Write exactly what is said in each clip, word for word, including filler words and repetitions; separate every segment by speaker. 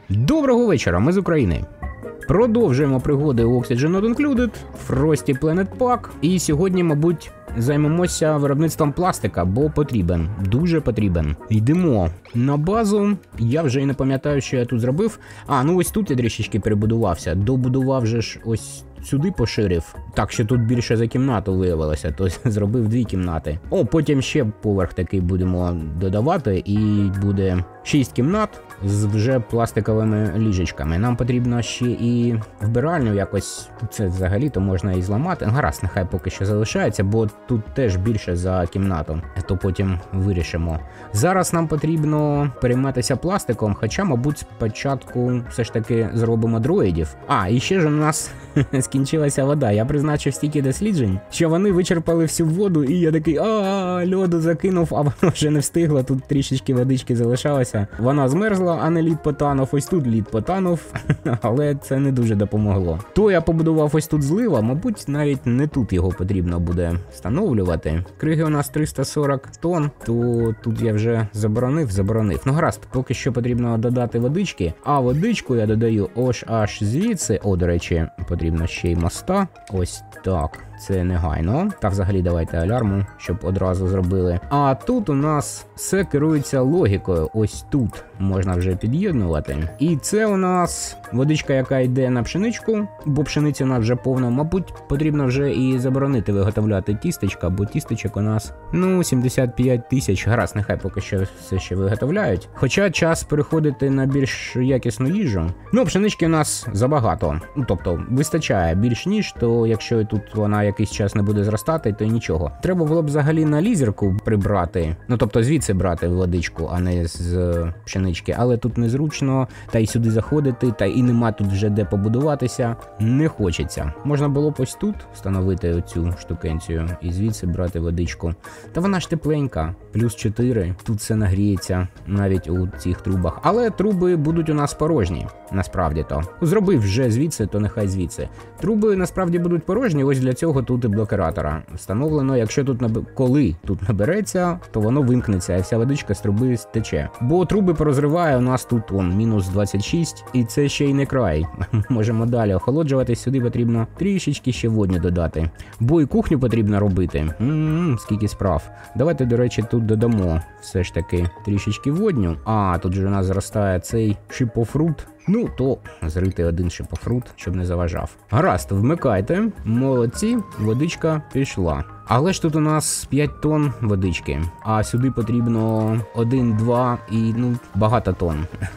Speaker 1: Доброго вечора, ми з України. Продовжуємо пригоди у Oxygen Not Included, Frosty Planet Pack, і сьогодні, мабуть, займемося виробництвом пластика, бо потрібен, дуже потрібен. Йдемо на базу, я вже і не пам'ятаю, що я тут зробив. А, ну ось тут я трішечки перебудувався, добудував же ж ось сюди поширив, так що тут більше за кімнату виявилося, то зробив дві кімнати. О, потім ще поверх такий будемо додавати, і буде шість кімнат з вже пластиковими ліжечками. Нам потрібно ще і вбиральню якось, це взагалі-то можна і зламати. Гаразд, нехай поки що залишається, бо тут теж більше за кімнату, то потім вирішимо. Зараз нам потрібно перейматися пластиком, хоча, мабуть, спочатку все ж таки зробимо дроїдів. А, і ще ж у нас скінчилася вода. Я призначив стільки досліджень, що вони вичерпали всю воду, і я такий, а льоду закинув, а воно вже не встигло, тут трішечки водички залишалося. Вона змерзла, а не лід потанув, ось тут лід потанув, але це не дуже допомогло. То я побудував ось тут злива, мабуть, навіть не тут його потрібно буде встановлювати. Криги у нас триста сорок тонн, то тут я вже заборонив, заборонив. Ну гаразд, поки що потрібно додати водички, а водичку я додаю ось аж звідси. О, до речі, потрібно ще й моста. Ось так. Це негайно. Та взагалі давайте алярму, щоб одразу зробили. А тут у нас все керується логікою. Ось тут можна вже під'єднувати. І це у нас водичка, яка йде на пшеничку, бо пшениця у нас вже повна. Мабуть, потрібно вже і заборонити виготовляти тістечка, бо тістечок у нас, ну, сімдесят п'ять тисяч. Гаразд, нехай поки що все ще виготовляють. Хоча час переходити на більш якісну їжу. Ну, пшенички у нас забагато. Ну, тобто, вистачає більш ніж, то якщо тут вона якийсь час не буде зростати, то й нічого. Треба було б взагалі на лізерку прибрати, ну тобто звідси брати водичку, а не з пшенички, але тут незручно, та й сюди заходити, та і нема тут вже де побудуватися, не хочеться. Можна було б ось тут встановити оцю штукенцію і звідси брати водичку. Та вона ж тепленька, плюс чотири, тут все нагріється, навіть у цих трубах. Але труби будуть у нас порожні, насправді то. Зробив вже звідси, то нехай звідси. Труби насправді будуть порожні, ось для цього тут і блокератора встановлено. Якщо тут наб... коли тут набереться, то воно вимкнеться, і вся водичка з труби стече. Бо труби порозриває у нас тут он, мінус двадцять шість, і це ще й не край. Можемо далі охолоджуватись, сюди потрібно трішечки ще водню додати. Бо і кухню потрібно робити. М-м-м, скільки справ. Давайте, до речі, тут додамо все ж таки трішечки водню. А, тут же у нас зростає цей шипофрут. Ну, то зрити один шипофрут, щоб не заважав. Гаразд, вмикайте. Молодці, водичка пішла. Але ж тут у нас п'ять тонн водички, а сюди потрібно один, два і, ну, багато тонн.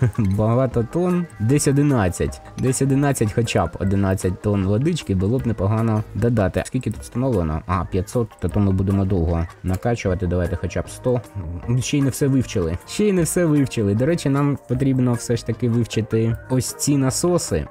Speaker 1: Багато тонн, десь одинадцять. Десь одинадцять, хоча б одинадцять тонн водички було б непогано додати. Скільки тут встановлено? А, п'ятсот, то, то ми будемо довго накачувати, давайте хоча б сто. Ще й не все вивчили. Ще й не все вивчили. До речі, нам потрібно все ж таки вивчити ось ці насоси.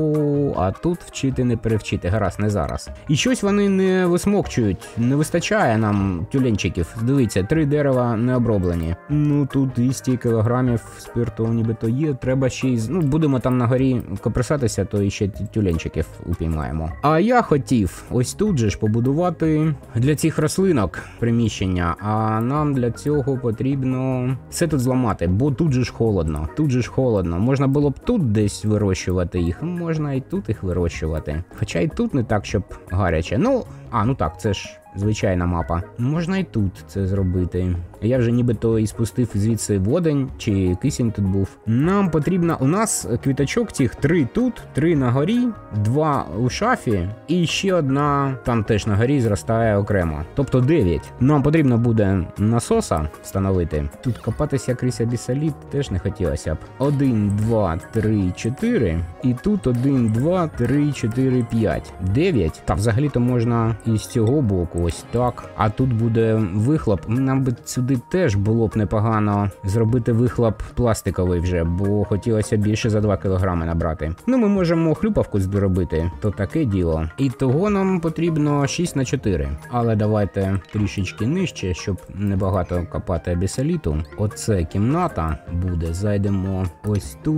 Speaker 1: О, а тут вчити не перевчити. Гаразд, не зараз. І щось вони не висмокчують. Не вистачає нам тюленчиків. Дивіться, три дерева не оброблені. Ну, тут двісті кілограмів спирту нібито є. Треба ще й... Ну, будемо там на горі копресатися, то і ще тюленчиків упіймаємо. А я хотів ось тут же ж побудувати для цих рослинок приміщення. А нам для цього потрібно все тут зламати, бо тут же ж холодно. Тут же ж холодно. Можна було б тут десь вирощувати їх. Можна і тут їх вирощувати. Хоча і тут не так, щоб гаряче. Ну, а, ну так, це ж звичайна мапа. Можна і тут це зробити. Я вже нібито і спустив звідси водень, чи кисень тут був. Нам потрібно, у нас квіточок цих три тут, три на горі, два у шафі, і ще одна там теж на горі зростає окремо. Тобто дев'ять. Нам потрібно буде насоса встановити. Тут копатися крізь бісоліт теж не хотілося б. Один, два, три, чотири. І тут один, два, три, чотири, п'ять. дев'ять. Та взагалі-то можна і з цього боку. Ось так. А тут буде вихлоп. Нам би сюди теж було б непогано зробити вихлоп пластиковий вже, бо хотілося більше за два кілограми набрати. Ну, ми можемо хлюпавку зробити, то таке діло. І того нам потрібно шість на чотири. Але давайте трішечки нижче, щоб небагато копати абісоліту. Оце кімната буде. Зайдемо ось тут.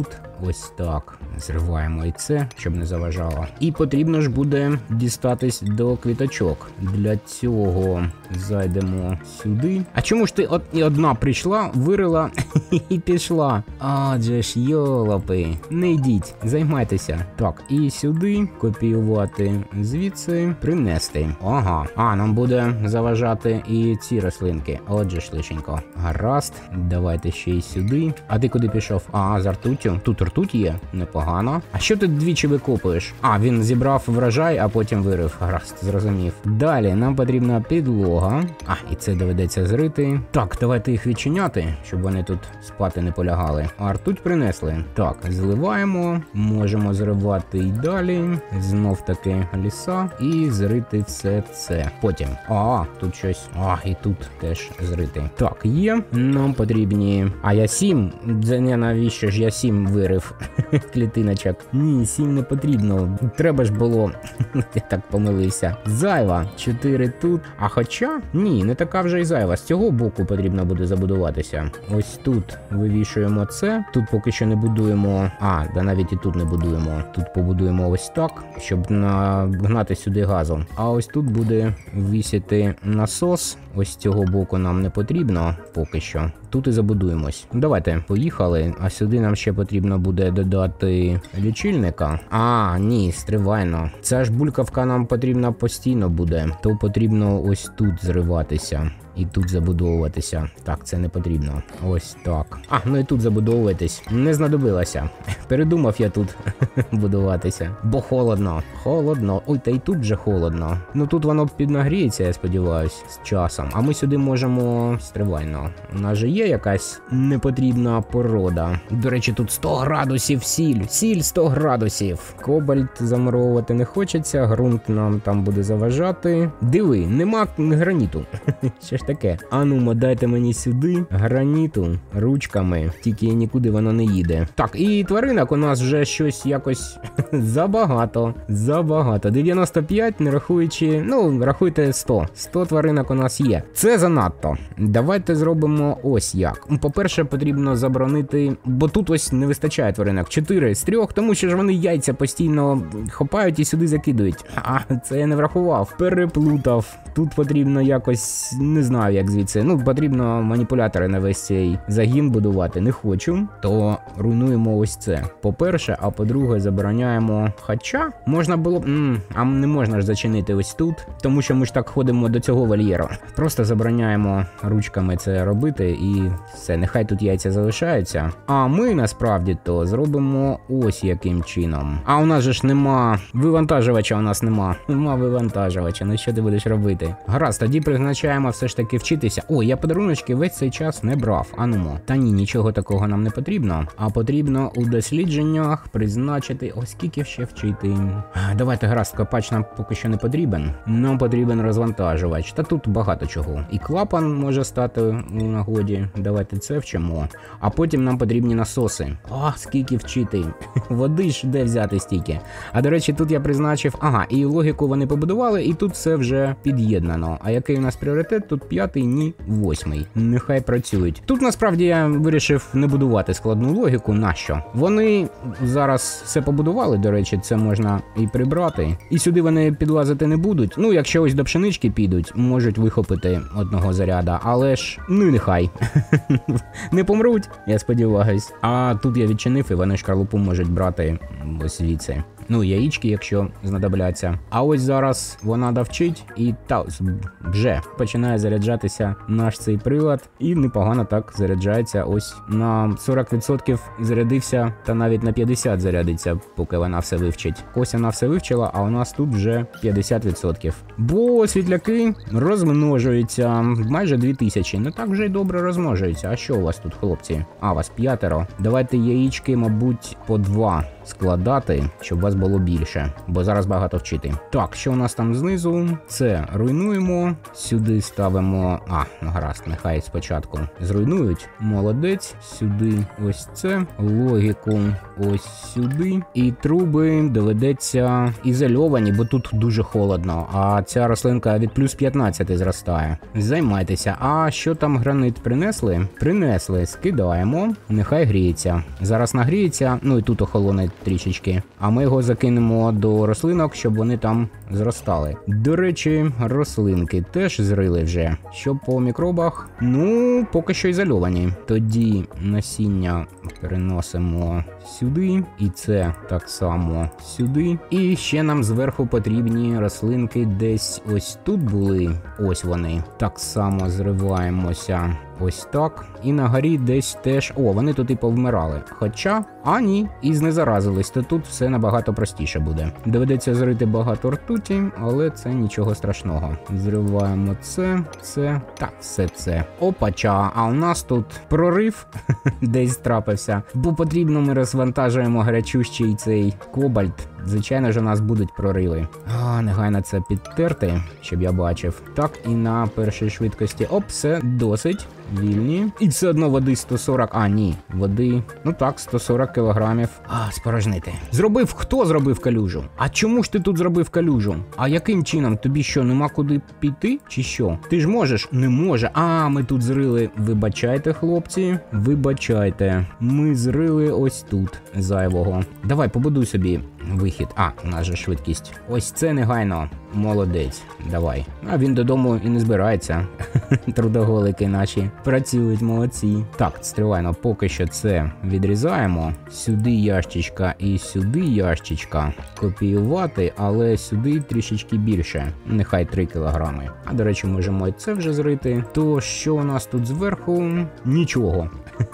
Speaker 1: ось так. Зриваємо і це, щоб не заважало. І потрібно ж буде дістатись до квіточок. Для цього зайдемо сюди. А чому ж ти од... і одна прийшла, вирила і пішла? Адже ж, йолопи. Не йдіть, займайтеся. Так, і сюди копіювати звідси, принести. Ага. А, нам буде заважати і ці рослинки. Отже ж, лишенько. Гаразд. Давайте ще й сюди. А ти куди пішов? А, за ртуттю. Тут ртуть є? Непогано. А що ти двічі викопуєш? А, він зібрав врожай, а потім вирив. Гаразд, зрозумів. Далі нам потрібна підлога. А, і це доведеться зрити. Так, давайте їх відчиняти, щоб вони тут спати не полягали. А ртуть принесли. Так, зливаємо. Можемо зривати і далі. Знов таки ліса. І зрити все це. Потім. А, тут щось. А, і тут теж зрити. Так, є. Нам потрібні... А, я сім. Це не навіщо ж я сім вирив клітиночок. Ні, сім не потрібно. Треба ж було. Я так помилився. Зайва. чотири тут. А хоча... Ні, не така вже й зайва. З цього боку потрібно буде забудуватися. Ось тут вивішуємо це. Тут поки що не будуємо... А, да навіть і тут не будуємо. Тут побудуємо ось так, щоб нагнати сюди газу. А ось тут буде висіти насос. Ось з цього боку нам не потрібно поки що. Тут і забудуємось. Давайте, поїхали. А сюди нам ще потрібно буде додати лічильника. А, ні, стривайно. Ця ж булькавка нам потрібна постійно буде. То потрібно ось тут зриватися. І тут забудовуватися. Так, це не потрібно. Ось так. А, ну і тут забудовуватись. Не знадобилося. Передумав я тут будуватися. Бо холодно. Холодно. Ой, та й тут вже холодно. Ну тут воно піднагріється, я сподіваюсь, з часом. А ми сюди можемо... Стривайно. У нас же є якась непотрібна порода. До речі, тут сто градусів сіль. Сіль сто градусів. Кобальт замуровувати не хочеться. Ґрунт нам там буде заважати. Диви, нема граніту. Що ж таке? Ану, дайте мені сюди граніту ручками, тільки нікуди воно не їде. Так, і тваринок у нас вже щось якось забагато. Забагато. дев'яносто п'ять, не рахуючи, ну, рахуйте сто. сто тваринок у нас є. Це занадто. Давайте зробимо ось як. По-перше, потрібно заборонити, бо тут ось не вистачає тваринок. чотири з трьох, тому що ж вони яйця постійно хопають і сюди закидують. А, це я не врахував. Переплутав. Тут потрібно якось, не знаю як звідси, ну потрібно маніпулятори на весь цей загін будувати, не хочу, то руйнуємо ось це. По-перше, а по-друге забороняємо, хоча можна було б, м, а не можна ж зачинити ось тут, тому що ми ж так ходимо до цього вольєру. Просто забороняємо ручками це робити і все, нехай тут яйця залишаються. А ми насправді то зробимо ось яким чином. А у нас же ж нема вивантажувача, у нас нема. Нема вивантажувача, ну що ти будеш робити? Гаразд, тоді призначаємо все ж таки вчитися. Ой, я подаруночки весь цей час не брав. Анумо. Та ні, нічого такого нам не потрібно. А потрібно у дослідженнях призначити... Ось скільки ще вчити. Давайте, гаразд, копач нам поки що не потрібен. Нам потрібен розвантажувач. Та тут багато чого. І клапан може стати у нагоді. Давайте це вчимо. А потім нам потрібні насоси. А, скільки вчити. Води ж де взяти стільки. А до речі, тут я призначив... Ага, і логіку вони побудували, і тут все вже під'єднано. А який у нас пріоритет? Тут п'ятий, ні, восьмий. Нехай працюють. Тут насправді я вирішив не будувати складну логіку. Нащо? Вони зараз все побудували, до речі, це можна і прибрати. І сюди вони підлазити не будуть. Ну, якщо ось до пшенички підуть, можуть вихопити одного заряда. Але ж, ну і нехай. Не помруть, я сподіваюсь. А тут я відчинив, і вони шкарлупу можуть брати ось звідси. Ну, яєчки, якщо знадобляться. А ось зараз вона довчить і та вже починає заряджатися наш цей прилад. І непогано так заряджається. Ось на сорок відсотків зарядився, та навіть на п'ятдесят зарядиться, поки вона все вивчить. Ось вона все вивчила, а у нас тут вже п'ятдесят відсотків. Бо світляки розмножуються майже дві тисячі. Не так вже й добре розмножуються. А що у вас тут, хлопці? А, вас п'ятеро. Давайте яєчки, мабуть, по два складати, щоб у вас було більше, бо зараз багато вчити. Так, що у нас там знизу? Це руйнуємо, сюди ставимо, а, ну гаразд, нехай спочатку зруйнують, молодець, сюди ось це, логіку ось сюди, і труби доведеться ізольовані, бо тут дуже холодно, а ця рослинка від плюс п'ятнадцять зростає. Займайтеся. А що там гранит принесли? Принесли, скидаємо, нехай гріється. Зараз нагріється, ну і тут охолоне трішечки, а ми його закинемо до рослинок, щоб вони там зростали. До речі, рослинки теж зрили вже. Що по мікробах? Ну, поки що ізольовані. Тоді насіння переносимо сюди, і це так само сюди. І ще нам зверху потрібні рослинки десь ось тут були. Ось вони. Так само зриваємося. Ось так. І на горі десь теж... О, вони тут і повмирали. Хоча, а ні, і знезаразились, то тут все набагато простіше буде. Доведеться зрити багато ртуті, але це нічого страшного. Зриваємо це, це, так, все це. Опача, а у нас тут прорив десь трапився. Бо потрібно ми розвантажуємо гарячущий цей кобальт. Звичайно ж, у нас будуть прориви. А, негайно це підтерти, щоб я бачив. Так, і на першій швидкості. Оп, все, досить. Вільні. І все одно води сто сорок. А, ні, води. Ну так, сто сорок кілограмів. А, спорожнити. Зробив? Хто зробив калюжу? А чому ж ти тут зробив калюжу? А яким чином? Тобі що, нема куди піти? Чи що? Ти ж можеш? Не може. А, ми тут зрили. Вибачайте, хлопці. Вибачайте. Ми зрили ось тут зайвого. Давай, побудуй собі вихід. А, у нас же швидкість. Ось це негайно. Молодець. Давай. А він додому і не збирається. Трудоголики наші працюють, молодці. Так, стривайно, поки що це відрізаємо. Сюди ящичка і сюди ящичка. Копіювати, але сюди трішечки більше. Нехай три кілограми. А, до речі, можемо і це вже зрити. То що у нас тут зверху? Нічого.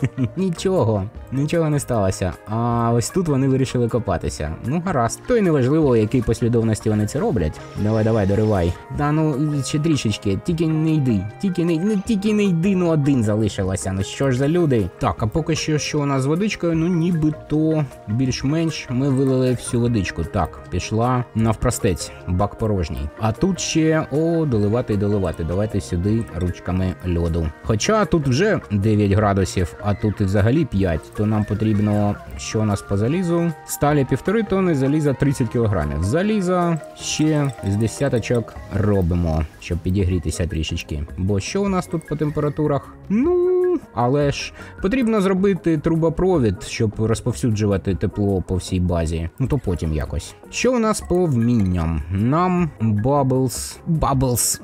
Speaker 1: Нічого. Нічого не сталося. А ось тут вони вирішили копатися. Ну, гаразд. То й неважливо, в якій послідовності вони це роблять. Давай, давай, доривай. Да, ну, ще трішечки. Тільки не йди. Тільки не, не, тільки не йди, ну один залишилося. Ну що ж за люди? Так, а поки що, що у нас з водичкою? Ну, нібито більш-менш ми вилили всю водичку. Так, пішла навпростець. Бак порожній. А тут ще, о, доливати і доливати. Давайте сюди ручками льоду. Хоча тут вже дев'ять градусів, а тут і взагалі п'ять. То нам потрібно, що у нас по залізу? Сталі півтори тонни, заліза тридцять кілограмів. Заліза ще з десяточок робимо, щоб підігрітися трішечки. Бо що у нас тут по температурах? Ну, але ж потрібно зробити трубопровід, щоб розповсюджувати тепло по всій базі. Ну то потім якось. Що у нас по вмінням? Нам Bubbles... Bubbles.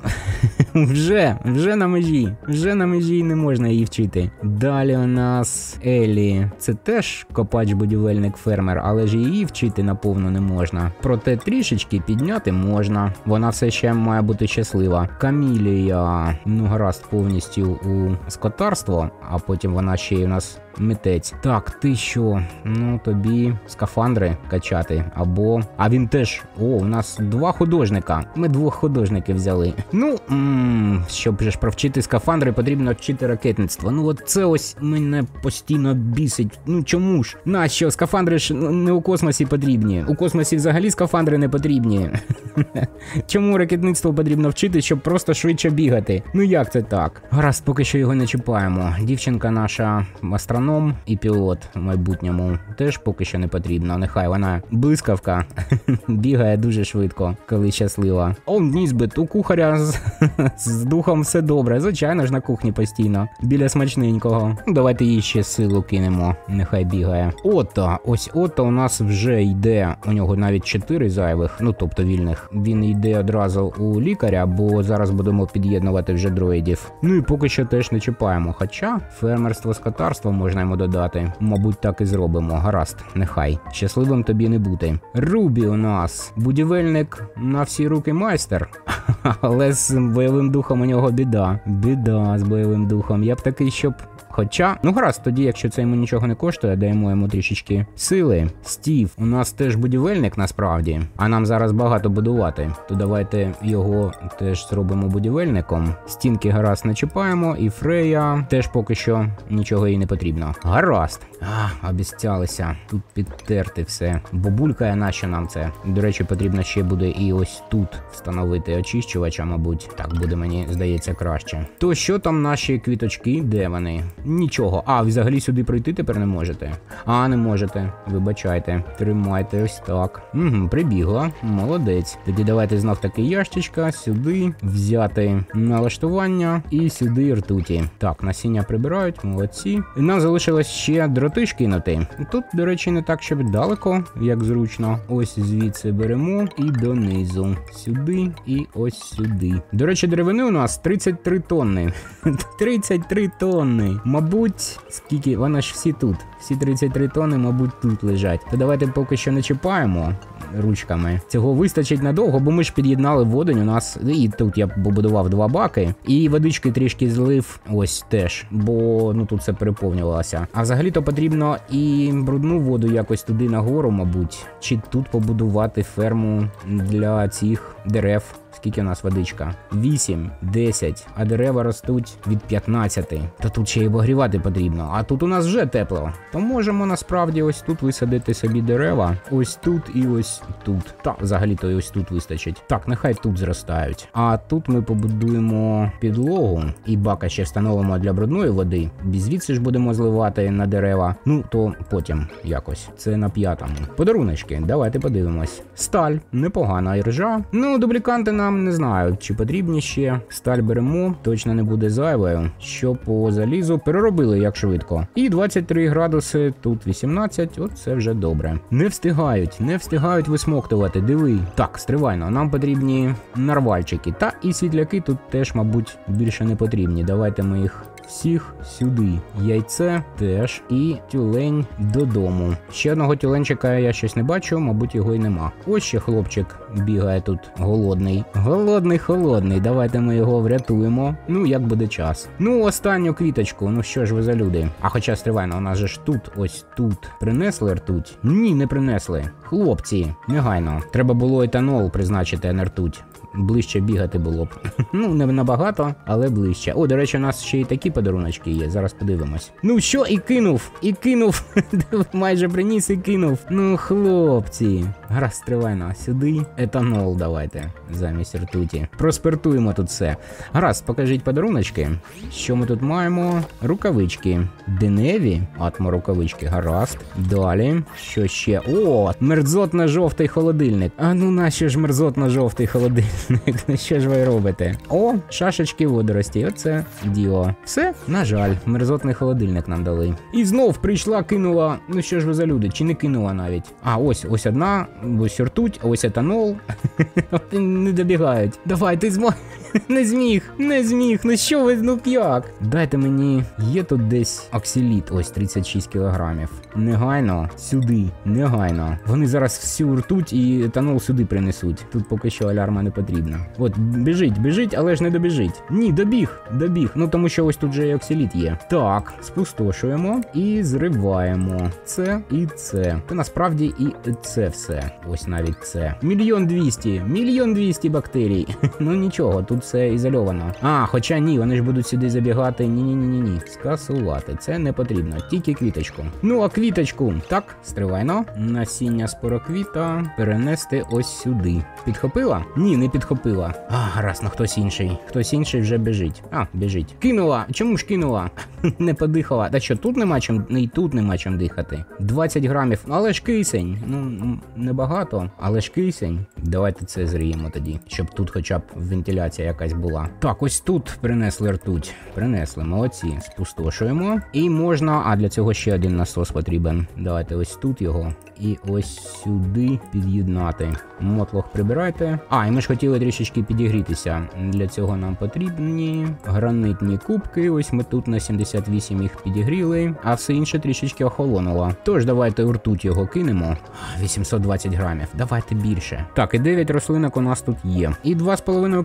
Speaker 1: вже, вже на межі. Вже на межі не можна її вчити. Далі у нас Елі. Це теж копач-будівельник-фермер, але ж її вчити наповну не можна. Проте трішечки підняти можна. Вона все ще має бути щаслива. Камілія. Ну гаразд, повністю у скотарство, а потім вона ще й у нас митець. Так, ти що? Ну, тобі скафандри качати. Або... А він теж... О, у нас два художника. Ми двох художників взяли. Ну, м-м, щоб же ж провчити скафандри, потрібно вчити ракетництво. Ну, от це ось мене постійно бісить. Ну, чому ж? Нащо? Скафандри ж не у космосі потрібні. У космосі взагалі скафандри не потрібні. Чому ракетництво потрібно вчити, щоб просто швидше бігати? Ну, як це так? Гаразд, поки що його не чіпаємо. Дівчинка наша астроном і пілот в майбутньому теж поки що не потрібно. Нехай вона блискавка бігає дуже швидко, коли щаслива. О, нізбит, у кухаря з, з духом все добре. Звичайно ж на кухні постійно. Біля смачненького. Давайте їй ще силу кинемо. Нехай бігає. Ото, ось ото у нас вже йде. У нього навіть чотири зайвих, ну тобто вільних. Він йде одразу у лікаря, бо зараз будемо під'єднувати вже дроїдів. Ну і поки що теж не чіпаємо. Хоча фермерство, скотарство можна йому додати. Мабуть, так і зробимо. Гаразд, нехай. Щасливим тобі не бути. Рубі у нас. Будівельник на всі руки майстер. Але з бойовим духом у нього біда. Біда з бойовим духом. Я б такий, щоб Хоча, ну гаразд, тоді, якщо це йому нічого не коштує, даємо йому трішечки сили. Стів, у нас теж будівельник насправді, а нам зараз багато будувати. То давайте його теж зробимо будівельником. Стінки гаразд не чіпаємо, і Фрея теж поки що нічого їй не потрібно. Гаразд. А, обіцялися. Тут підтерти все. Бабулькає, нащо нам це? До речі, потрібно ще буде і ось тут встановити очищувача, мабуть. Так буде, мені здається, краще. То що там наші квіточки? Де вони? Нічого. А, взагалі сюди пройти тепер не можете? А, не можете. Вибачайте. Тримайте ось так. Угу, прибігла. Молодець. Тоді давайте знов таки ящичка сюди взяти налаштування і сюди ртуті. Так, насіння прибирають, молодці. І нам залишилось ще дроти кинути. Тут, до речі, не так, щоб далеко, як зручно. Ось звідси беремо і донизу. Сюди і ось сюди. До речі, деревини у нас тридцять три тонни. тридцять три тонни. Мабуть, скільки? Вона ж всі тут. Всі тридцять три тонни, мабуть, тут лежать. То давайте поки що не чіпаємо ручками. Цього вистачить надовго, бо ми ж під'єднали водень у нас. І тут я побудував два баки. І водички трішки злив ось теж, бо ну тут все переповнювалося. А взагалі-то потрібно і брудну воду якось туди нагору, мабуть. Чи тут побудувати ферму для цих дерев. Скільки у нас водичка? вісім, десять, а дерева ростуть від п'ятнадцяти. Та тут ще й обогрівати потрібно. А тут у нас вже тепло. То можемо насправді ось тут висадити собі дерева. Ось тут і ось тут. Та, взагалі-то і ось тут вистачить. Так, нехай тут зростають. А тут ми побудуємо підлогу і бака ще встановимо для брудної води. Звідси ж будемо зливати на дерева. Ну, то потім якось. Це на п'ятому. Подаруночки, давайте подивимось. Сталь, непогана іржа. Ну, дубліканти на Нам не знаю, чи потрібні ще. Сталь беремо, точно не буде зайвою. Що по залізу переробили як швидко. І двадцять три градуси, тут вісімнадцять, от це вже добре. Не встигають, не встигають висмоктувати, диви. Так, стривайно, нам потрібні нарвальчики. Та і світляки тут теж, мабуть, більше не потрібні. Давайте ми їх всіх сюди. Яйце теж. І тюлень додому. Ще одного тюленчика я щось не бачу, мабуть, його й нема. Ось ще хлопчик бігає тут голодний. Голодний, холодний. Давайте ми його врятуємо. Ну, як буде час. Ну, останню квіточку. Ну, що ж ви за люди? А хоча, стривайно, у нас же ж тут, ось тут. Принесли ртуть? Ні, не принесли. Хлопці, негайно. Треба було етанол призначити, а не ртуть. Ближче бігати було б. Ну, не набагато, але ближче. О, до речі, у нас ще й такі подаруночки є. Зараз подивимось. Ну що, і кинув, і кинув. Майже приніс і кинув. Ну, хлопці. Гаразд, стривайно. Сюди етанол давайте. Замість ртуті. Проспиртуємо тут все. Гаразд, покажіть подаруночки. Що ми тут маємо? Рукавички. Деневі. Атмо рукавички. Гаразд. Далі. Що ще? О, мерзотно-жовтий холодильник. А ну нащо ж мерзотно-жовтий холодильник? Що ж ви робите? О, шашечки водорості. Оце діло. Все? На жаль, мерзотний холодильник нам дали. І знов прийшла, кинула. Ну що ж ви за люди? Чи не кинула навіть? А, ось, ось одна. Ось ртуть, ось етанол. Не добігають. Давай, ти змог. Не зміг, не зміг. Ну що ви, ну як? Дайте мені. Є тут десь оксиліт. Ось тридцять шість кілограмів. Негайно. Сюди. Негайно. Вони зараз всю ртуть і етанол сюди принесуть. Тут поки що алярма не потрібна. От, біжить, біжить, але ж не добіжить. Ні, добіг, добіг. Ну тому що ось тут же і оксиліт є. Так, спустошуємо і зриваємо. Це і це. Та насправді і це все. Ось навіть це. Мільйон двісті. Мільйон двісті бактерій. Ну нічого, тут все ізольовано. А, хоча ні, вони ж будуть сюди забігати. Ні-ні-ні-ні. Скасувати. Це не потрібно. Тільки квіточку. Ну, а квіточку. Так, стривайно. Насіння спороквіта перенести ось сюди. Підхопила? Ні, не підхопила. А, гаразд, ну хтось інший. Хтось інший вже біжить. А, біжить. Кинула. Чому ж кинула? Не подихала. Та що, тут нема чим, і тут нема чим дихати. двадцять грамів. Але ж кисень. Ну, небагато, але ж кисень. Давайте це зріємо тоді, щоб тут хоча б вентиляція якась була. Так, ось тут принесли ртуть. Принесли, молодці. Спустошуємо. І можна, а для цього ще один насос потрібен. Давайте ось тут його і ось сюди під'єднати. Мотлох прибирайте. А, і ми ж хотіли трішечки підігрітися. Для цього нам потрібні гранитні кубки. Ось ми тут на сімдесят вісім їх підігріли, а все інше трішечки охолонуло. Тож давайте в ртуть його кинемо. вісімсот двадцять грамів. Давайте більше. Так, і дев'ять рослинок у нас тут є. І два з половиною кілограми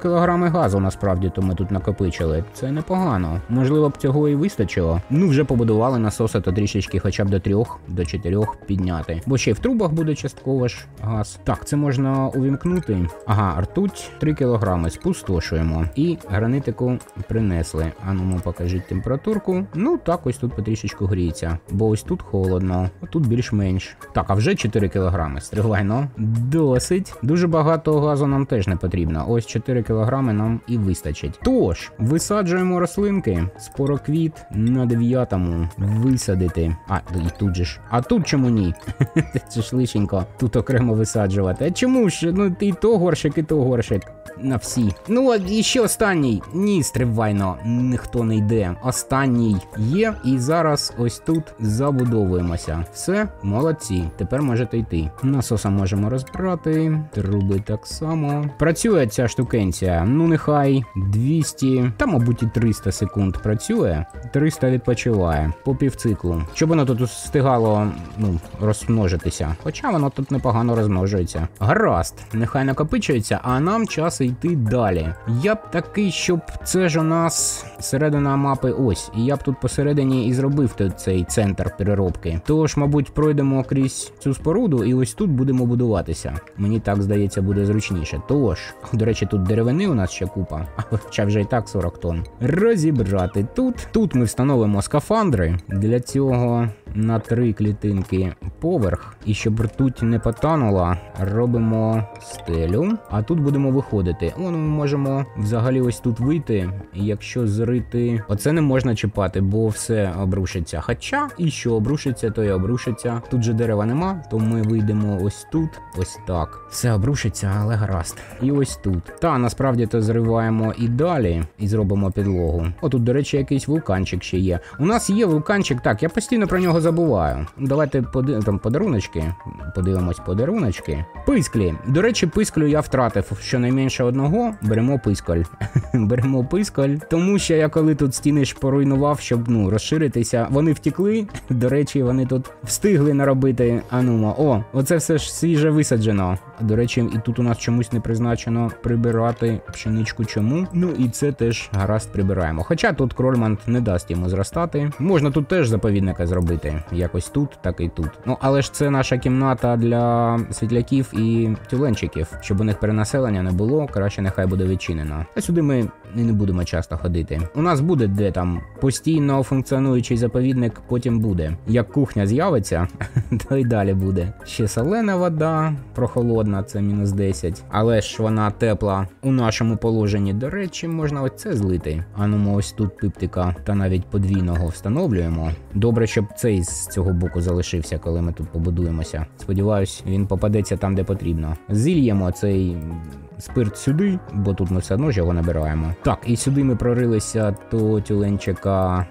Speaker 1: газу насправді то ми тут накопичили. Це непогано. Можливо б цього і вистачило. Ну вже побудували насоси, то трішечки хоча б до трьох, до чотирьох підняти. Бо ще й в трубах буде частково ж газ. Так, це можна увімкнути. Ага, ртуть три кілограми, спустошуємо. І гранитику принесли. А ну, ну покажіть температурку. Ну так, ось тут потрішечку гріється. Бо ось тут холодно, а тут більш-менш. Так, а вже чотири кілограми. Стривайно. Досить. Дуже багато газу нам теж не потрібно. Ось чотири кілограми нам і вистачить. Тож, висаджуємо рослинки. Спороквіт на дев'ятому висадити. А, і тут же ж. А тут чому ні? Це ж лишенько. Тут окремо висаджувати. А чому ж? Ну, і то горщик, і то горщик. На всі. Ну, і ще останній. Ні, стривайно. Ніхто не йде. Останній є. І зараз ось тут забудовуємося. Все, молодці. Тепер можете йти. Насоса можемо розбирати. Труби так само. Працює ця штукенція. Ну, нехай двісті, та, мабуть, і триста секунд працює. триста відпочиває. По півциклу. Щоб воно тут встигало, ну, розмножитися. Хоча воно тут непогано розмножується. Гаразд. Нехай накопичується, а нам час йти далі. Я б такий, щоб це ж у нас середина мапи ось. І я б тут посередині і зробив цей центр переробки. Тож, мабуть, пройдемо крізь цю споруду і ось тут будемо будуватися. Мені так здається буде зручніше. Тож, до речі, тут деревини у нас ще купа. Хоча вже і так сорок тонн. Розібрати тут. Тут ми встановимо скафандри. Для цього на три клітинки поверх. І щоб ртуть не потанула, робимо стелю. А тут будемо виходити. О, ну ми можемо взагалі ось тут вийти. Якщо зрити... Оце не можна чіпати, бо все обрушиться. Хоча, і що обрушиться, то і обрушиться. Тут же дерева нема, то ми вийдемо ось тут. Ось так. Все обрушиться, але гаразд. І ось тут. Та, насправді то зриваємо і далі. І зробимо підлогу. О, тут, до речі, якийсь вулканчик ще є. У нас є вулканчик. Так, я постійно про нього забуваю. Давайте поди... там подаруночки. Подивимось подаруночки. Писклі. До речі, писклю я втратив щонайменше одного. Беремо писколь. Беремо писколь. Тому що я коли тут стіни ж поруйнував, щоб, ну, розширитися. Вони втекли. До речі, вони тут встигли наробити. Анума. О, оце все ж свіже висаджено. До речі, і тут у нас чомусь не призначено прибирати пшеничку. Чому? Ну і це теж гаразд прибираємо. Хоча тут Крольманд не дасть йому зростати. Можна тут теж заповідника зробити. Якось тут, так і тут. Ну, але ж це наша кімната для світляків і тюленчиків. Щоб у них перенаселення не було, краще нехай буде відчинено. А сюди ми і не будемо часто ходити. У нас буде де там постійно функціонуючий заповідник, потім буде. Як кухня з'явиться, то й далі буде. Ще солена вода, прохолодна, це мінус десять. Але ж вона тепла у нашому положенні. До речі, можна ось це злити. А ну ми ось тут пиптика та навіть подвійного встановлюємо. Добре, щоб цей з цього боку залишився, коли ми тут побудуємося. Сподіваюсь, він попадеться там, де потрібно. Зільємо цей спирт сюди, бо тут ми все одно ж його набираємо. Так, і сюди ми прорилися до тюленчика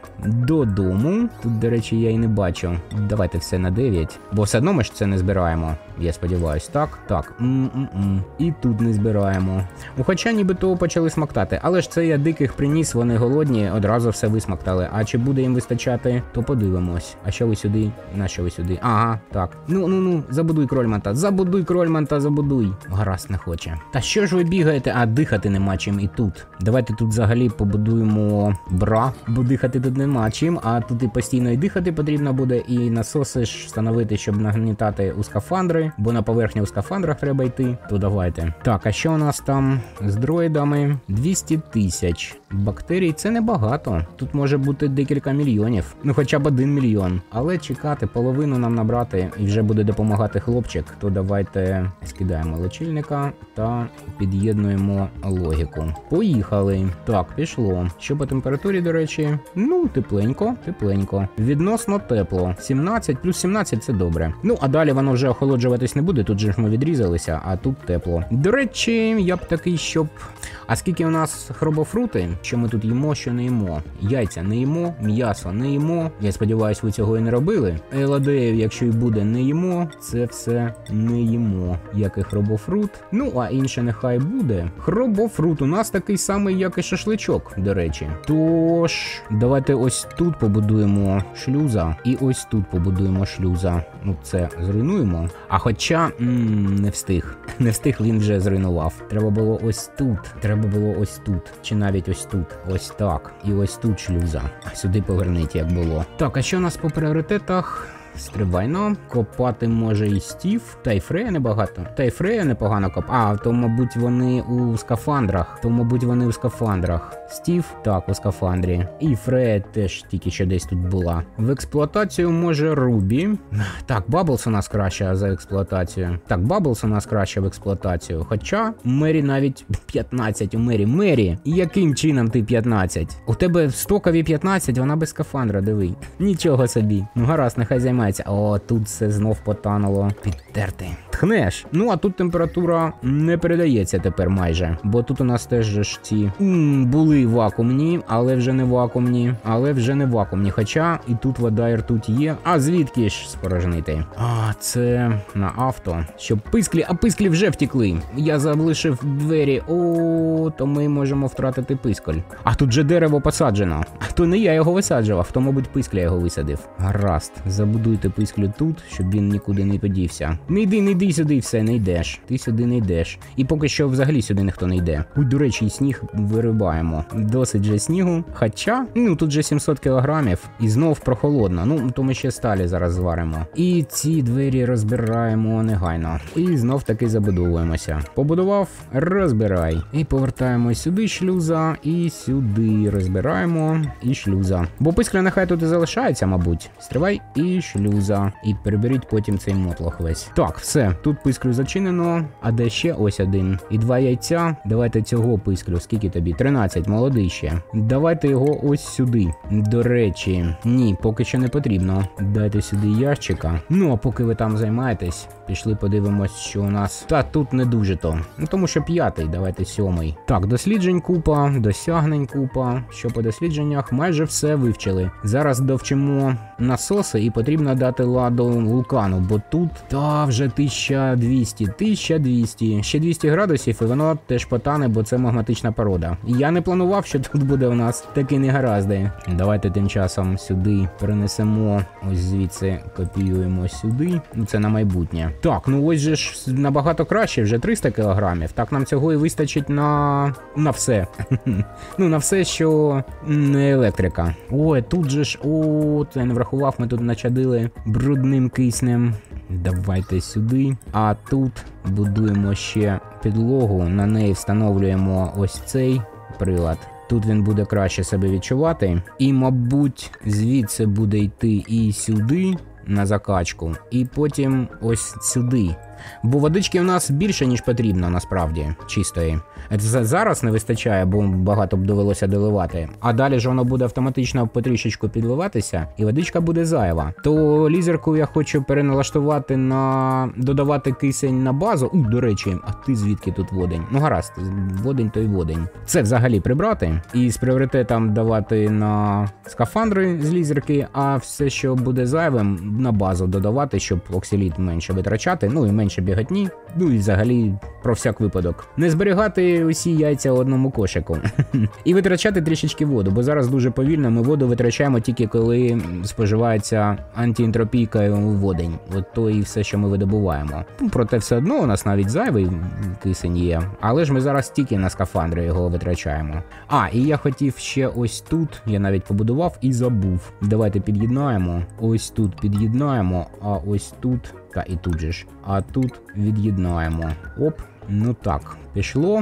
Speaker 1: додому. Тут, до речі, я і не бачу. Давайте все на дев'ять, бо все одно ми ж це не збираємо. Я сподіваюсь, так? Так. М-м-м. І тут не збираємо. Ну, хоча нібито почали смоктати. Але ж це я диких приніс, вони голодні, одразу все висмоктали. А чи буде їм вистачати, то подивимось. А що ви сюди? На що ви сюди? Ага, так. Ну-ну-ну, забудуй Крольманта, забудуй Крольманта, забудуй. Гаразд не хоче. Та що ж ви бігаєте? А дихати нема чим і тут. Давайте тут взагалі побудуємо бра, бо дихати тут нема чим, а тут і постійно і дихати потрібно буде, і насоси ж встановити, щоб нагнітати у скафандри, бо на поверхню у скафандрах треба йти, то давайте. Так, а що у нас там з дроїдами? двісті тисяч. Бактерій це небагато. Тут може бути декілька мільйонів. Ну хоча б один мільйон. Але чекати, половину нам набрати і вже буде допомагати хлопчик, то давайте скидаємо лічильника та під'єднуємо логіку. Поїхали. Так, пішло. Що по температурі, до речі? Ну, тепленько, тепленько. Відносно тепло. сімнадцять плюс сімнадцять це добре. Ну, а далі воно вже охолоджуватись не буде, тут же ж ми відрізалися, а тут тепло. До речі, я б такий, щоб... А скільки у нас хробофрути? Що ми тут їмо, що не їмо? Яйця не їмо, м'ясо не їмо. Я сподіваюсь, ви цього і не робили. Еладеїв, якщо і буде, не їмо. Це все не їмо. Як і хробофрут. Ну, а інше нехай нехай буде. Хробофрут у нас такий самий, як і шашличок, до речі. Тож, давайте ось тут побудуємо шлюза. І ось тут побудуємо шлюза. Ну, це зруйнуємо. А хоча, м-м, не встиг. Не встиг, він вже зруйнував. Треба було ось тут. Треба було ось тут. Чи навіть ось тут. Ось так. І ось тут шлюза. Сюди поверніть, як було. Так, а що у нас по пріоритетах? Стрибайно. Копати може і Стів. Та й Фрея небагато. Та й Фрея непогано коп. А, то, мабуть, вони у скафандрах. То, мабуть, вони у скафандрах. Стів, так, у скафандрі. І Фрея теж тільки що десь тут була. В експлуатацію може Рубі. Так, Баблс у нас краще за експлуатацію. Так, Баблс у нас краще в експлуатацію. Хоча Мері навіть п'ятнадцять у Мері. Мері, яким чином ти п'ятнадцять? У тебе стокові п'ятнадцять, вона без скафандра, диви. Нічого собі. Ну гаразд, нехай займається. О, тут все знов потануло. Підтерти. Тхнеш. Ну, а тут температура не передається тепер майже. Бо тут у нас теж ж ці м, були вакуумні, але вже не вакуумні. Але вже не вакуумні. Хоча і тут вода, і ртуть є. А звідки ж спорожнити? А, це на авто. Щоб писклі, а писклі вже втекли. Я залишив двері. О, то ми можемо втратити писколь. А тут же дерево посаджено. А то не я його висаджував, то, мабуть, пискля його висадив. Гаразд. Забудуйте писклю тут, щоб він нікуди не подівся. Не йди, не йди сюди, все, не йдеш. Ти сюди не йдеш. І поки що взагалі сюди ніхто не йде. Ой, до речі, і сніг вирибаємо. Досить же снігу. Хоча, ну, тут же сімсот кілограмів. І знов прохолодно. Ну, то ми ще сталі зараз зваримо. І ці двері розбираємо негайно. І знов таки забудовуємося. Побудував, розбирай. І повертаємо сюди шлюза, і сюди розбираємо, і шлюза. Бо пискля нехай тут і залишається, мабуть. Стривай, і шлюза. І переберіть потім цей мотлох весь. Так, все. Тут писклю зачинено. А де ще ось один. І два яйця. Давайте цього писклю. Скільки тобі? тринадцять, молодий ще. Давайте його ось сюди. До речі, ні, поки що не потрібно. Дайте сюди ящика. Ну, а поки ви там займаєтесь, пішли подивимось, що у нас. Та тут не дуже то. Ну, тому що п'ятий, давайте сьомий. Так, досліджень купа, досягнень купа. Що по дослідженнях? Майже все вивчили. Зараз довчимо насоси і потрібно дати ладу вулкану, бо тут та вже тисяча двісті, тисяча двісті, ще двісті градусів і воно теж потане, бо це магматична порода. Я не планував, що тут буде у нас такі негаразди. Давайте тим часом сюди перенесемо, ось звідси копіюємо сюди, ну це на майбутнє. Так, ну ось же ж набагато краще, вже триста кілограмів, так нам цього і вистачить на, на все. Ну на все, що не електрика. Ой, тут же ж, о, це не врахував, ми тут начадили брудним киснем. Давайте сюди. А тут будуємо ще підлогу, на неї встановлюємо ось цей прилад. Тут він буде краще себе відчувати. І, мабуть, звідси буде йти і сюди на закачку, і потім ось сюди. Бо водички в нас більше, ніж потрібно, насправді, чистої. Це зараз не вистачає, бо багато б довелося доливати. А далі ж воно буде автоматично потрішечку підливатися, і водичка буде зайва. То лізерку я хочу переналаштувати на додавати кисень на базу. У, до речі, а ти звідки тут водень? Ну гаразд, водень то й водень. Це взагалі прибрати і з пріоритетом давати на скафандри з лізерки, а все, що буде зайвим, на базу додавати, щоб оксиліт менше витрачати, ну і менше біготні, ну і взагалі про всяк випадок. Не зберігати усі яйця у одному кошику. І витрачати трішечки воду, бо зараз дуже повільно ми воду витрачаємо тільки коли споживається антиентропійкою водень. От то і все, що ми видобуваємо. Проте все одно у нас навіть зайвий кисень є, але ж ми зараз тільки на скафандри його витрачаємо. А, і я хотів ще ось тут, я навіть побудував і забув. Давайте під'єднаємо. Ось тут під'єднаємо, а ось тут, та і тут же ж. А тут від'єднаємо. Оп. Ну так, пішло.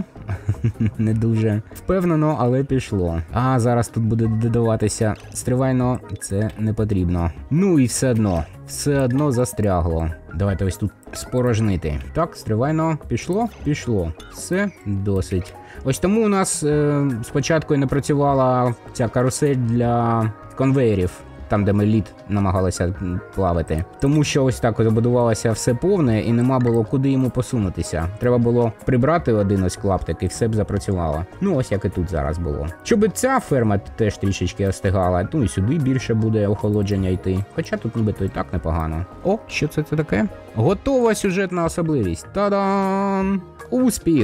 Speaker 1: Не дуже впевнено, але пішло. А зараз тут буде додаватися стривайно, це не потрібно. Ну і все одно, все одно застрягло. Давайте ось тут спорожнити. Так, стривайно, пішло, пішло. Все досить. Ось тому у нас е, спочатку і не працювала ця карусель для конвеєрів. Там, де ми лід намагалися плавити. Тому що ось так забудувалося все повне і нема було куди йому посунутися. Треба було прибрати один ось клаптик і все б запрацювало. Ну ось як і тут зараз було. Щоб ця ферма теж трішечки остигала, ну і сюди більше буде охолодження йти. Хоча тут нібито і так непогано. О, що це, це таке? Готова сюжетна особливість. Та-дам! Успіх!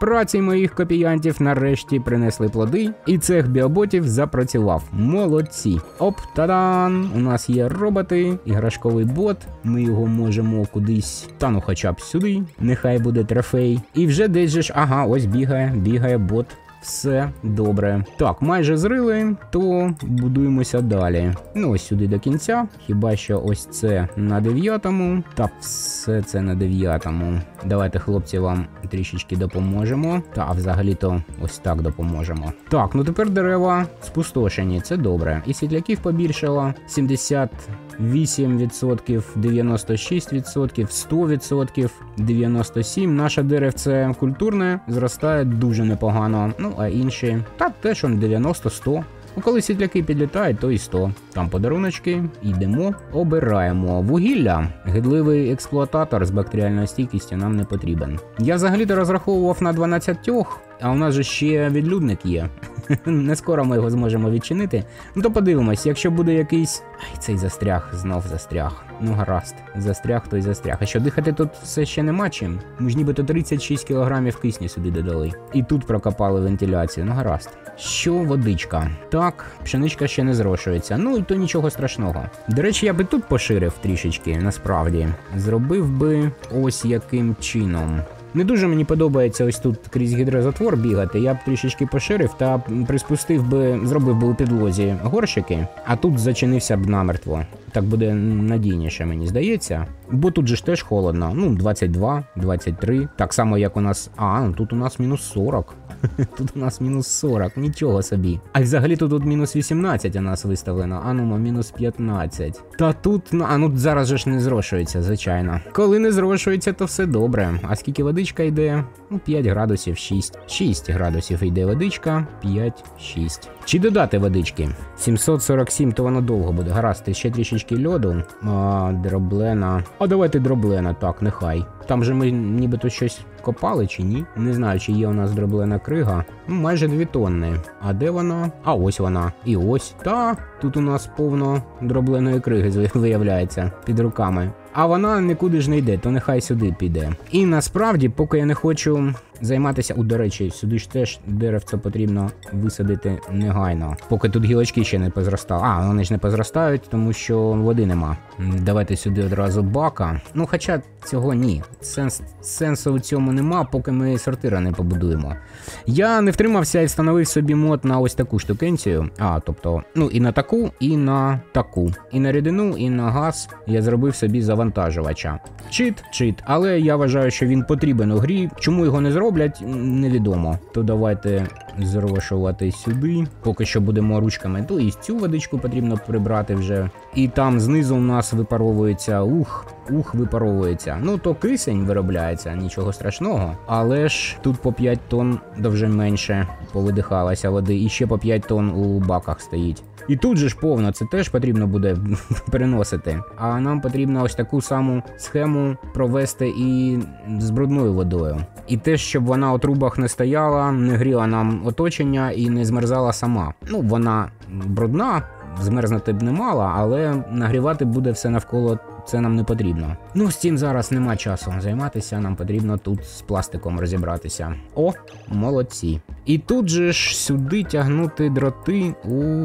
Speaker 1: праці моїх копіянтів нарешті принесли плоди, і цех біоботів запрацював. Молодці. Оп, тадан! У нас є роботи, іграшковий бот. Ми його можемо кудись, та ну хоча б сюди. Нехай буде трофей. І вже десь же ж, ага, ось бігає, бігає бот. Все добре. Так, майже зрили, то будуємося далі. Ну, ось сюди до кінця. Хіба що ось це на дев'ятому. Так, все це на дев'ятому. Давайте, хлопці, вам трішечки допоможемо. Та, взагалі-то ось так допоможемо. Так, ну тепер дерева спустошені, це добре. І світляків побільшало. сімдесят вісім відсотків, дев'яносто шість відсотків, сто відсотків, дев'яносто сім відсотків. Наше деревце культурне зростає дуже непогано. Ну, а інші, так, теж он дев'яносто сто. Ну, коли світляки підлітають, то і сто. Там подаруночки, йдемо, обираємо. Вугілля. Гидливий експлуататор з бактеріальною стійкістю нам не потрібен. Я взагалі-то розраховував на дванадцять, а у нас же ще відлюдник є. Не скоро ми його зможемо відчинити. Ну то подивимось, якщо буде якийсь... Ай, цей застряг, знов застряг. Ну гаразд, застряг, то й застряг. А що, дихати тут все ще нема чим? Ми ж нібито тридцять шість кілограмів кисню сюди додали. І тут прокопали вентиляцію, ну гаразд. Що водичка? Так, пшеничка ще не зрошується. Ну і то нічого страшного. До речі, я би тут поширив трішечки, насправді. Зробив би ось яким чином. Не дуже мені подобається ось тут крізь гідрозатвор бігати, я б трішечки поширив та приспустив би, зробив би у підлозі горщики, а тут зачинився б намертво. Так буде надійніше, мені здається. Бо тут же ж теж холодно, ну двадцять два, двадцять три, так само як у нас, а, ну тут у нас мінус сорок. Тут у нас мінус сорок, нічого собі. А взагалі тут, тут мінус вісімнадцять у нас виставлено, а ну, мінус п'ятнадцять. Та тут, ну, а ну зараз же ж не зрошується, звичайно. Коли не зрошується, то все добре. А скільки водичка йде? Ну, п'ять градусів, шість. шість градусів йде водичка, п'ять, шість. Чи додати водички? сімсот сорок сім, то воно довго буде. Гаразд, ще трішечки льоду. А, дроблена. А давайте дроблена, так, нехай. Там же ми нібито щось копали чи ні? Не знаю, чи є у нас дроблена крига. Ну, майже дві тонни. А де вона? А ось вона. І ось. Та, тут у нас повно дробленої криги, виявляється, під руками. А вона нікуди ж не йде, то нехай сюди піде. І насправді, поки я не хочу займатися, у, до речі, сюди ж теж деревце потрібно висадити негайно. Поки тут гілочки ще не позростали. А, вони ж не позростають, тому що води нема. Давайте сюди одразу бака. Ну, хоча цього ні. Сенс, сенсу у цьому нема, поки ми сортира не побудуємо. Я не втримався і встановив собі мод на ось таку штукенцію. А, тобто, ну і на таку, і на таку. І на рідину, і на газ я зробив собі завантажувача. Чит, чит, але я вважаю, що він потрібен у грі. Чому його не зроблять, невідомо. То давайте зрошувати сюди. Поки що будемо ручками. То і цю водичку потрібно прибрати вже. І там знизу у нас випаровується ух, ух випаровується. Ну то кисень виробляється, нічого страшного. Але ж тут по п'ять тонн вже менше повидихалося води. І ще по п'ять тонн у баках стоїть. І тут же ж повно, це теж потрібно буде переносити. А нам потрібно ось таку саму схему провести і з брудною водою. І те, щоб вона у трубах не стояла, не гріла нам оточення і не змерзала сама. Ну, вона брудна, змерзнути б не мала, але нагрівати буде все навколо, це нам не потрібно. Ну, з цим зараз нема часу займатися, нам потрібно тут з пластиком розібратися. О, молодці. І тут же ж сюди тягнути дроти.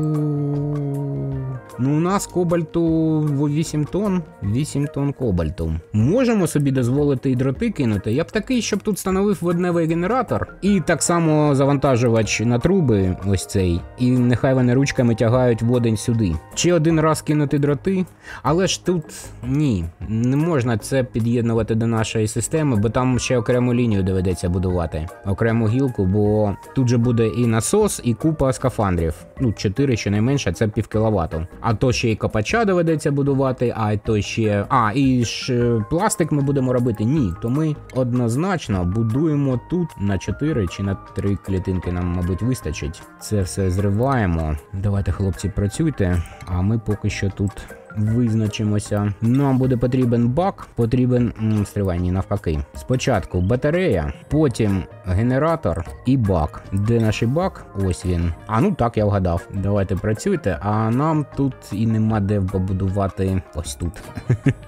Speaker 1: У-у-у. Ну, у нас кобальту вісім тонн. вісім тонн кобальту. Можемо собі дозволити і дроти кинути. Я б такий, щоб тут встановив водневий генератор. І так само завантажувач на труби, ось цей. І нехай вони ручками тягають водень сюди. Чи один раз кинути дроти. Але ж тут ні, не можна це під'єднувати до нашої системи, бо там ще окрему лінію доведеться будувати. Окрему гілку, бо тут же буде і насос, і купа скафандрів. Ну, чотири щонайменше, це пів кіловату. А то ще й копача доведеться будувати, а то ще... А, і ж пластик ми будемо робити? Ні. То ми однозначно будуємо тут на чотири чи на три клітинки нам, мабуть, вистачить. Це все зриваємо. Давайте, хлопці, працюйте, а ми поки що тут визначимося. Нам буде потрібен бак, потрібен, м, стривай, ні, навпаки. Спочатку батарея, потім генератор і бак. Де наш бак? Ось він. А, ну так, я вгадав. Давайте працюйте, а нам тут і нема де побудувати ось тут.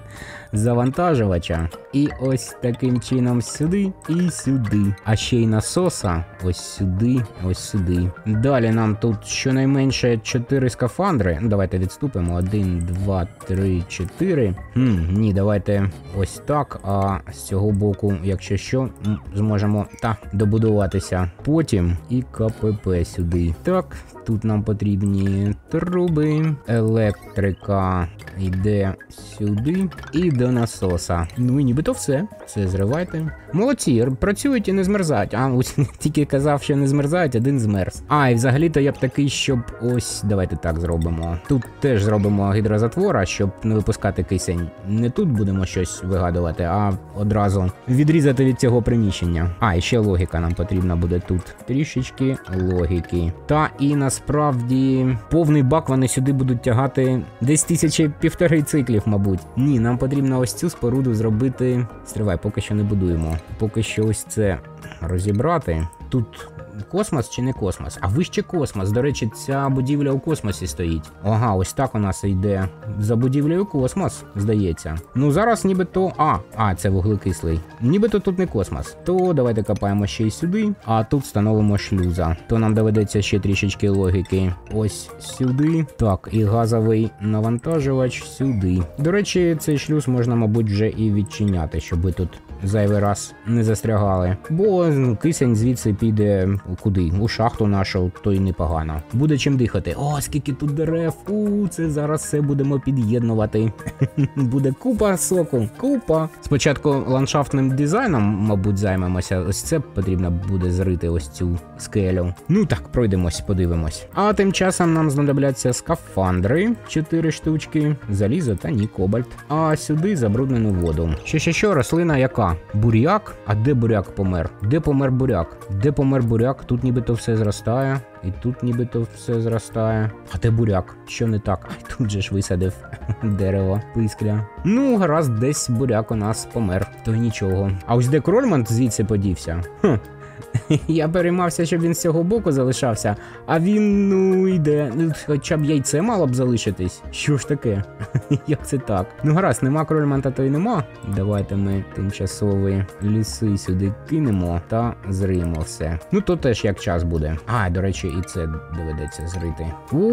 Speaker 1: завантажувача. І ось таким чином сюди і сюди. А ще й насоса ось сюди, ось сюди. Далі нам тут щонайменше чотири скафандри. Ну, давайте відступимо. один, два, три, чотири. Хм, ні, давайте ось так. А з цього боку, якщо що, зможемо та добудуватися. Потім і КПП сюди. Так, тут нам потрібні труби. Електрика йде сюди і до насоса. Ну і нібито все. Все зривайте. Молодці, працюють і не змерзають. А, ось тільки казав, що не змерзають, один змерз. А, і взагалі-то я б такий, щоб ось, давайте так зробимо. Тут теж зробимо гідрозатвора, щоб не випускати кисень. Не тут будемо щось вигадувати, а одразу відрізати від цього приміщення. А, і ще логіка нам потрібна буде тут. Трішечки логіки. Та і насправді повний бак вони сюди будуть тягати десь тисячі півтори циклів, мабуть. Ні, нам потрібно ось цю споруду зробити. Стривай, поки що не будуємо. Поки що ось це розібрати. Тут космос чи не космос? А вище космос. До речі, ця будівля у космосі стоїть. Ага, ось так у нас йде за будівлею космос, здається. Ну зараз нібито... А, а, це вуглекислий. Нібито тут не космос. То давайте копаємо ще й сюди, а тут встановимо шлюза. То нам доведеться ще трішечки логіки. Ось сюди. Так, і газовий навантажувач сюди. До речі, цей шлюз можна, мабуть, вже і відчиняти, щоб ви тут зайвий раз не застрягали. Бо ну, кисень звідси піде куди? У шахту нашу, то й непогано. Буде чим дихати. О, скільки тут дерев. У, це зараз все будемо під'єднувати. Буде купа соку. Купа. Спочатку ландшафтним дизайном, мабуть, займемося. Ось це потрібно буде зрити, ось цю скелю. Ну так, пройдемось, подивимось. А тим часом нам знадобляться скафандри. Чотири штучки. Залізо та ні, кобальт. А сюди забруднену воду. Що, що, що, рослина яка? Буряк? А де буряк помер? Де помер буряк? Де помер буряк? Тут нібито все зростає. І тут нібито все зростає. А де буряк? Що не так? Ай, тут же ж висадив дерево, пискля. Ну, гаразд, десь буряк у нас помер. То й нічого. А ось де Крольманд звідси подівся? Хм. Я переймався, щоб він з цього боку залишався, а він, ну, йде. Хоча б яйце мало б залишитись. Що ж таке? Як це так? Ну гаразд, нема Крольманта, то й нема. Давайте ми тимчасові ліси сюди кинемо та зриємо все. Ну то теж як час буде. А, до речі, і це доведеться зрити.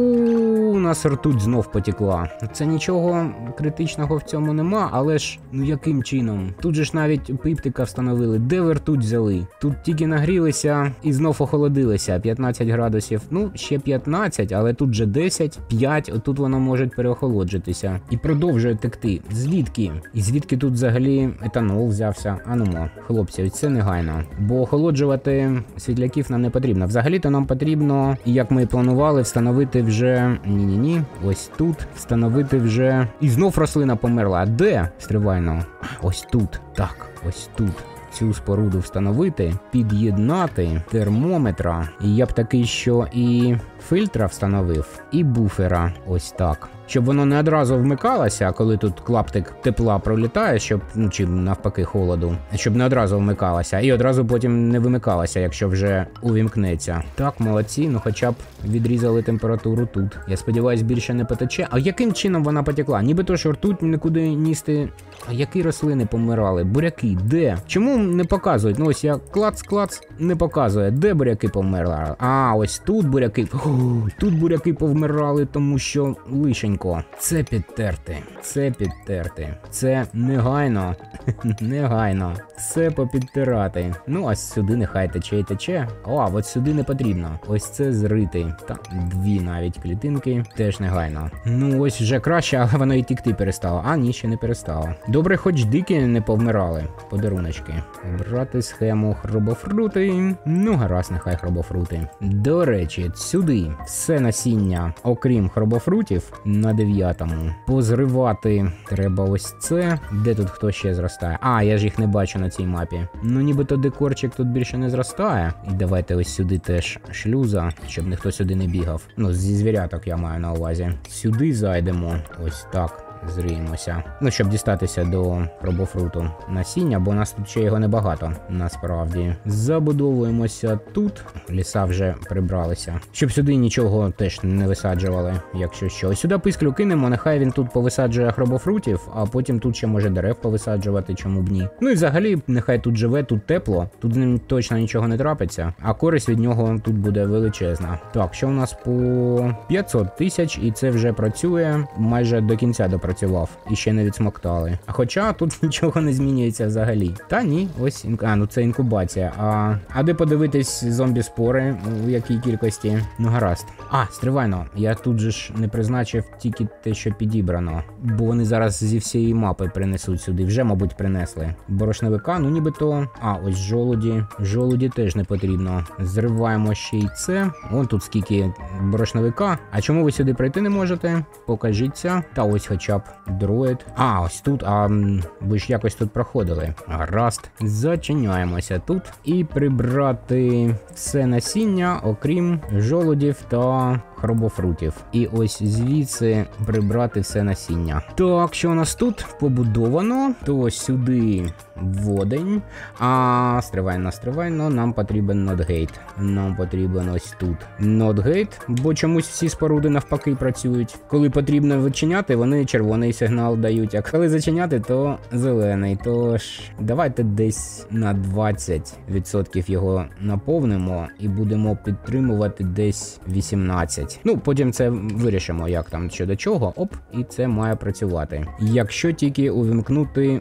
Speaker 1: Ууу, у нас ртуть знов потекла. Це нічого критичного в цьому нема, але ж, ну яким чином? Тут же ж навіть пиптика встановили. Де ви ртуть взяли? Тут тільки нагрілися і знов охолодилися. п'ятнадцять градусів. Ну, ще п'ятнадцять, але тут же десять, п'ять, отут воно може переохолоджитися. І продовжує текти. Звідки? І звідки тут взагалі етанол взявся? Анумо, хлопці, це негайно. Бо охолоджувати світляків нам не потрібно. Взагалі-то нам потрібно, як ми і планували, встановити вже... Ні-ні-ні, ось тут. Встановити вже... І знов рослина померла. А де? Стривайно. Ось тут. Так, ось тут. Цю споруду встановити, під'єднати термометра. І я б такий, що і фільтра встановив, і буфера. Ось так. Щоб воно не одразу вмикалося, коли тут клаптик тепла пролітає, щоб, ну, чи навпаки холоду, щоб не одразу вмикалося, і одразу потім не вимикалося, якщо вже увімкнеться. Так, молодці, ну хоча б відрізали температуру тут. Я сподіваюсь, більше не потече. А яким чином вона потекла? Нібито ж ртуть нікуди ністи. А які рослини помирали? Буряки, де? Чому не показують? Ну ось я клац-клац, не показує, де буряки померли. А, ось тут буряки. Фу, тут буряки повмирали, тому що лишень. Це підтерти, це підтерти, це негайно, негайно, все попідтирати. Ну, а сюди нехай тече і тече. О, а от сюди не потрібно. Ось це зрити. Та дві навіть клітинки, теж негайно. Ну, ось вже краще, але воно і тікти перестало. А, ні, ще не перестало. Добре, хоч дикі не повмирали. Подаруночки. Брати схему хробофрути. Ну, гаразд, нехай хробофрути. До речі, сюди все насіння, окрім хробофрутів, на дев'ятому. Позривати треба ось це. Де тут хто ще зростає? А, я ж їх не бачу на цій мапі. Ну, нібито декорчик тут більше не зростає. І давайте ось сюди теж шлюза, щоб ніхто сюди не бігав. Ну, зі звіряток я маю на увазі. Сюди зайдемо. Ось так. зриємося. Ну, щоб дістатися до робофруту насіння, бо у нас тут ще його небагато, насправді. Забудовуємося тут. Ліса вже прибралися. Щоб сюди нічого теж не висаджували, якщо що. Ось сюди писклю кинемо, нехай він тут повисаджує хробофрутів, а потім тут ще може дерев повисаджувати, чому б ні. Ну і взагалі, нехай тут живе, тут тепло, тут з ним точно нічого не трапиться, а користь від нього тут буде величезна. Так, що у нас по п'ятсот тисяч, і це вже працює, майже до кінця допрацював, і ще не відсмоктали. А хоча тут нічого не змінюється взагалі. Та ні, ось, а, ну це інкубація. А, а де подивитись зомбі-спори, в якій кількості? Ну гаразд. А, стривайно, я тут же ж не призначив тільки те, що підібрано, бо вони зараз зі всієї мапи принесуть сюди, вже, мабуть, принесли. Борошневика, ну нібито, а, ось жолуді, жолуді теж не потрібно. Зриваємо ще й це. Вон тут скільки борошневика. А чому ви сюди прийти не можете? Покажіться. Та ось хоча б дроїд. А, ось тут, а ви ж якось тут проходили. Гаразд. Зачиняємося тут. І прибрати все насіння, окрім жолудів та хробофрутів. І ось звідси прибрати все насіння. Так, що у нас тут побудовано? То сюди водень. А, стривайно, стривайно, нам потрібен нодгейт. Нам потрібен ось тут нодгейт, бо чомусь всі споруди навпаки працюють. Коли потрібно відчиняти, вони червоний сигнал дають, а коли зачиняти, то зелений. Тож, давайте десь на двадцять відсотків його наповнимо і будемо підтримувати десь вісімнадцять. Ну, потім це вирішимо, як там, що до чого. Оп, і це має працювати. Якщо тільки увімкнути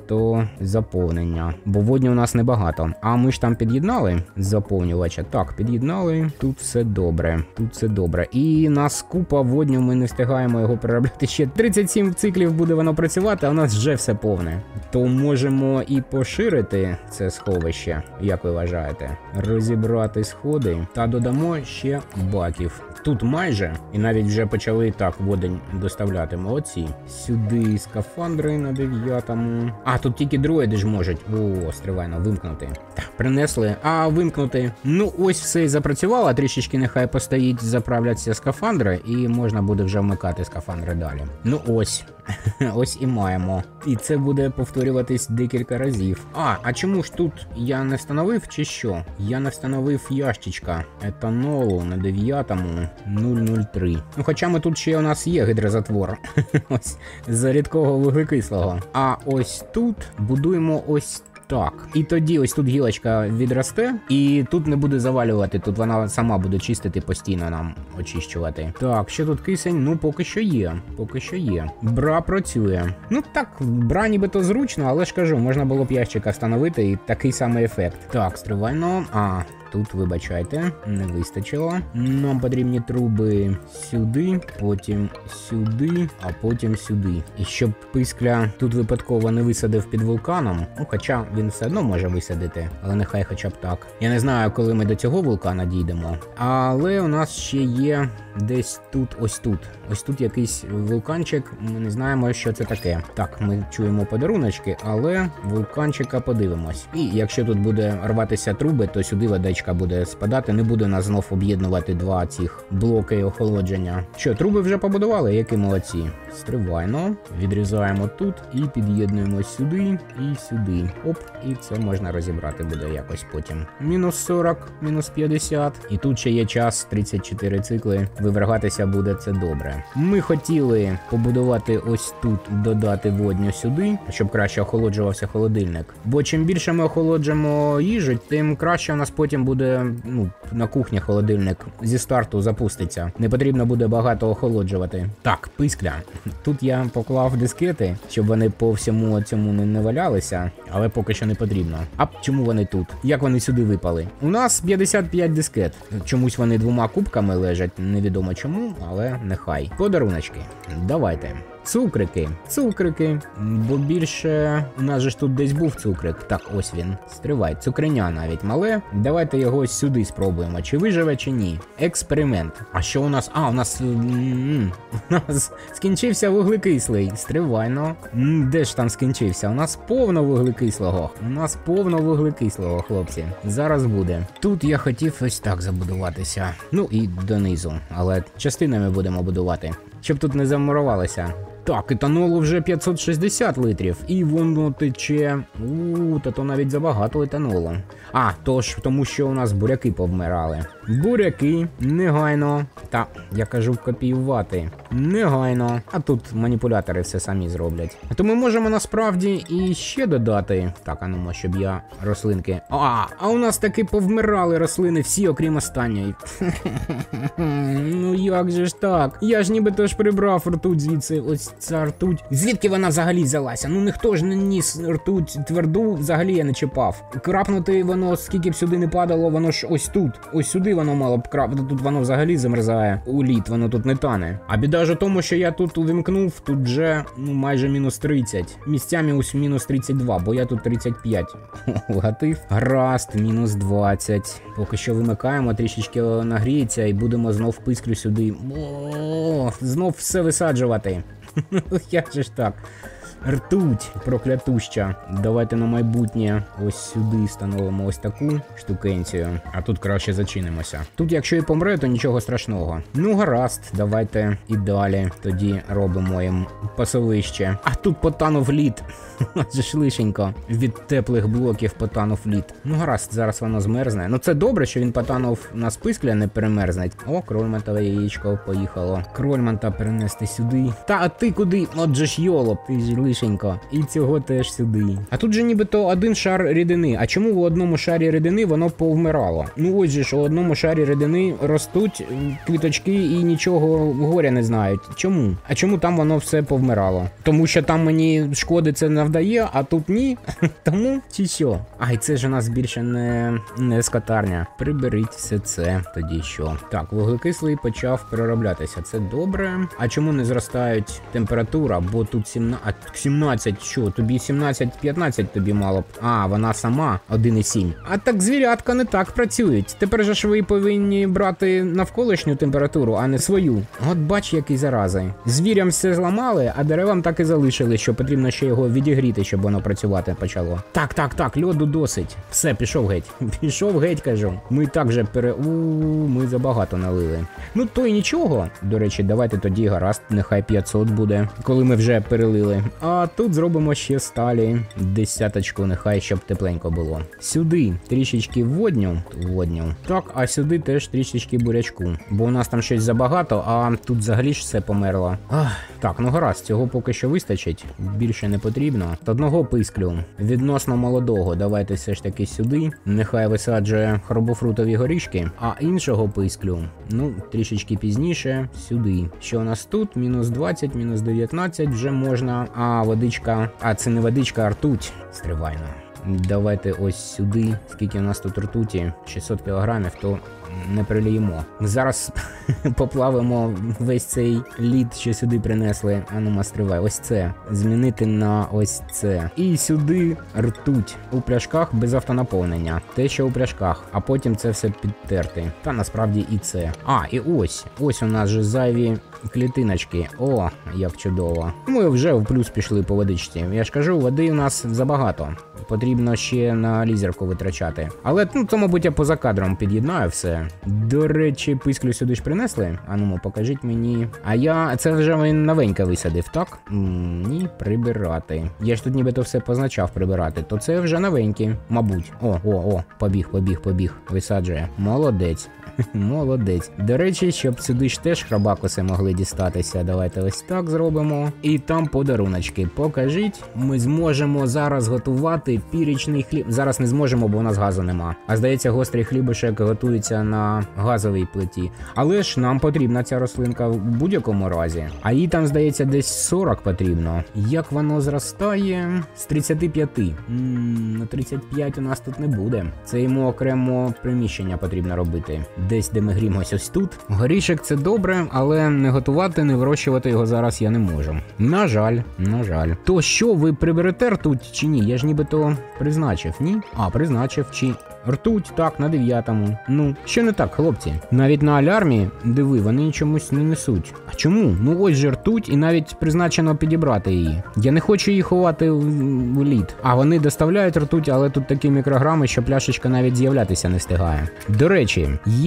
Speaker 1: автозаповнення, бо водні у нас небагато. А ми ж там під'єднали заповнювача. Так, під'єднали. Тут все добре. Тут все добре. І нас купа водню, ми не встигаємо його переробляти. Ще тридцять сім циклів буде воно працювати, а у нас вже все повне. То можемо і поширити це сховище, як ви вважаєте. Розібрати сходи та додамо ще баків. Тут майже, і навіть вже почали так водень доставляти, молодці. Сюди скафандри на дев'ятому. А, тут тільки дроїди ж можуть. О, стривайно, вимкнути. Так, принесли. А, вимкнути. Ну, ось все і запрацювало, трішечки нехай постоїть, заправляться скафандри, і можна буде вже вмикати скафандри далі. Ну ось. Ось і маємо. І це буде повторюватись декілька разів. А, а чому ж тут я не встановив чи що? Я не встановив ящичка етанолу на дев'ятому нуль нуль три. Ну, хоча ми тут ще у нас є гідрозатвор. Ось, з рідкого вуглекислого. А ось тут будуємо ось так. І тоді ось тут гілочка відросте, і тут не буде завалювати, тут вона сама буде чистити, постійно нам очищувати. Так, що тут кисень? Ну, поки що є. Поки що є. Бра працює. Ну так, бра нібито зручно, але ж кажу, можна було б ящика встановити і такий самий ефект. Так, стривайно. А, тут, вибачайте, не вистачило. Нам потрібні труби сюди, потім сюди, а потім сюди. І щоб пискля тут випадково не висадив під вулканом, ну, хоча він все одно може висадити, але нехай хоча б так. Я не знаю, коли ми до цього вулкана дійдемо, але у нас ще є десь тут, ось тут. Ось тут якийсь вулканчик, ми не знаємо, що це таке. Так, ми чуємо подаруночки, але вулканчика подивимось. І якщо тут буде рватися труби, то сюди водичка буде спадати, не буде нас знов об'єднувати два цих блоки охолодження. Що, труби вже побудували? Які молодці. Стривайно, відрізаємо тут і під'єднуємо сюди і сюди. Оп, і це можна розібрати буде якось потім. Мінус сорок, мінус п'ятдесят. І тут ще є час, тридцять чотири цикли. Вивергатися буде це добре. Ми хотіли побудувати ось тут, додати водню сюди, щоб краще охолоджувався холодильник. Бо чим більше ми охолоджуємо їжу, тим краще у нас потім буде, ну, на кухні холодильник зі старту запуститься. Не потрібно буде багато охолоджувати. Так, пискля. Тут я поклав дискети, щоб вони по всьому цьому не валялися, але поки що не потрібно. А чому вони тут? Як вони сюди випали? У нас п'ятдесят п'ять дискет. Чомусь вони двома кубками лежать, невідомо чому, але нехай. Подаруночки. Давайте. Цукрики. Цукрики. Бо більше у нас же ж тут десь був цукрик. Так, ось він. Стривай. Цукреня навіть мале. Давайте його ось сюди спробуємо. Чи виживе, чи ні. Експеримент. А що у нас? А, у нас... У нас скінчився вуглекислий. Стривайно. Де ж там скінчився? У нас повно вуглекислого. У нас повно вуглекислого, хлопці. Зараз буде. Тут я хотів ось так забудуватися. Ну і донизу. Але частинами будемо будувати. Щоб тут не замурувалося. Так, етанолу вже п'ятсот шістдесят литрів, і воно тече. Ууу, та то навіть забагато етанолу. А, тож, тому що у нас буряки повмирали. Буряки, негайно. Та, я кажу, копіювати. Негайно. А тут маніпулятори все самі зроблять. То ми можемо насправді і ще додати. Так, а ну, щоб я рослинки. А, а у нас таки повмирали рослини всі, окрім останньої. Ну як же ж так? Я ж нібито ж прибрав ртуть звідси. Ось ця ртуть. Звідки вона взагалі взялася? Ну ніхто ж не ніс ртуть тверду, взагалі я не чіпав. Крапнути воно, скільки б сюди не падало, воно ж ось тут. Ось сюди воно мало б крапнути. Тут воно взагалі замерзає. У лід, воно тут не тане. А біда ж у тому, що я тут увімкнув, тут вже ну, майже мінус тридцять. Місцями ось мінус тридцять два, бо я тут тридцять п'ять. Гатив. Гаразд, мінус двадцять. Поки що вимикаємо, трішечки нагріється і будемо знов писклю сюди. О, знов все висаджувати. Як же ж так? Ртуть проклятуща. Давайте на майбутнє ось сюди встановимо ось таку штукенцію. А тут краще зачинимося. Тут якщо і помре, то нічого страшного. Ну гаразд, давайте і далі тоді робимо їм пасовище. А тут потанув лід. Це ж лишенько. Від теплих блоків потанув лід. Ну гаразд, зараз воно змерзне. Ну це добре, що він потанув на спискля, не перемерзнеть. О, крольмантове яєчко поїхало. Крольманта перенести сюди. Та а ти куди? Отже ж йолоп, ти ж лишенько. І цього теж сюди. А тут же нібито один шар рідини. А чому в одному шарі рідини воно повмирало? Ну ось же ж, у одному шарі рідини ростуть квіточки і нічого горя не знають. Чому? А чому там воно все повмирало? Тому що там мені шкоди це не вдає, а тут ні. Тому чи що? Ай, це ж у нас більше не, не скотарня. Приберіть все це, тоді що. Так, вуглекислий почав перероблятися. Це добре. А чому не зростають температура? Бо тут сімнадцять, сімнадцять, що? Тобі сімнадцять п'ятнадцять тобі мало б. А, вона сама один і сім. А так звірятка не так працюють. Тепер же ж ви повинні брати навколишню температуру, а не свою. От бач, який зарази. Звірям все зламали, а деревам так і залишили, що потрібно ще його відігріти, щоб воно працювати почало. Так, так, так, льоду досить. Все, пішов геть. Пішов геть, кажу. Ми так же пере... Ууу, ми забагато налили. Ну, то й нічого. До речі, давайте тоді гаразд, нехай п'ятсот буде, коли ми вже перелили. А тут зробимо ще сталі. Десяточку, нехай, щоб тепленько було. Сюди трішечки водню. Водню. Так, а сюди теж трішечки бурячку. Бо у нас там щось забагато, а тут взагалі ж все померло. Ах. Так, ну гаразд, цього поки що вистачить. Більше не потрібно. Одного писклю. Відносно молодого. Давайте все ж таки сюди. Нехай висаджує хробофрутові горішки. А іншого писклю, ну, трішечки пізніше, сюди. Що у нас тут? Мінус двадцять, мінус дев'ятнадцять вже можна. А водичка... А, це не водичка, а ртуть. Стривайно. Давайте ось сюди. Скільки у нас тут ртуті? шістсот кілограмів, то не приліємо. Зараз поплавимо весь цей лід, що сюди принесли. А ну, стривай, ось це. Змінити на ось це. І сюди ртуть. У пляшках без автонаповнення. Те, що у пляшках. А потім це все підтерти. Та насправді і це. А, і ось. Ось у нас же зайві клітиночки. О, як чудово. Ми вже в плюс пішли по водичці. Я ж кажу, води у нас забагато. Потрібно ще на лізерку витрачати. Але, ну, то, мабуть, я поза кадром під'єднаю все. До речі, писклю сюди ж принесли? А ну, покажіть мені. А я... Це вже він новеньке висадив, так? М, ні, прибирати. Я ж тут нібито все позначав прибирати. То це вже новенькі, мабуть. О, о, о, побіг, побіг, побіг. Висаджує. Молодець. Молодець. До речі, щоб сюди ж теж храбакуси могли дістатися. Давайте ось так зробимо. І там подаруночки. Покажіть. Ми зможемо зараз готувати пірічний хліб. Зараз не зможемо, бо у нас газу нема. А здається, гострий хлібушек готується на газовій плиті. Але ж нам потрібна ця рослинка в будь-якому разі. А їй там, здається, десь сорок потрібно. Як воно зростає? З тридцяти п'яти. Ммм, на тридцять п'ять у нас тут не буде. Це йому окремо приміщення потрібно робити. Десь, де ми грімося, ось тут. Горішок це добре, але не готувати, не вирощувати його зараз я не можу. На жаль, на жаль. То що, ви приберете ртуть чи ні? Я ж нібито призначив, ні? А, призначив, чи... Ртуть, так, на дев'ятому. Ну, що не так, хлопці? Навіть на алярмі, диви, вони чомусь не несуть. А чому? Ну ось же ртуть і навіть призначено підібрати її. Я не хочу її ховати в, в лід. А вони доставляють ртуть, але тут такі мікрограми, що пляшечка навіть з'являтися не встигає. До речі, є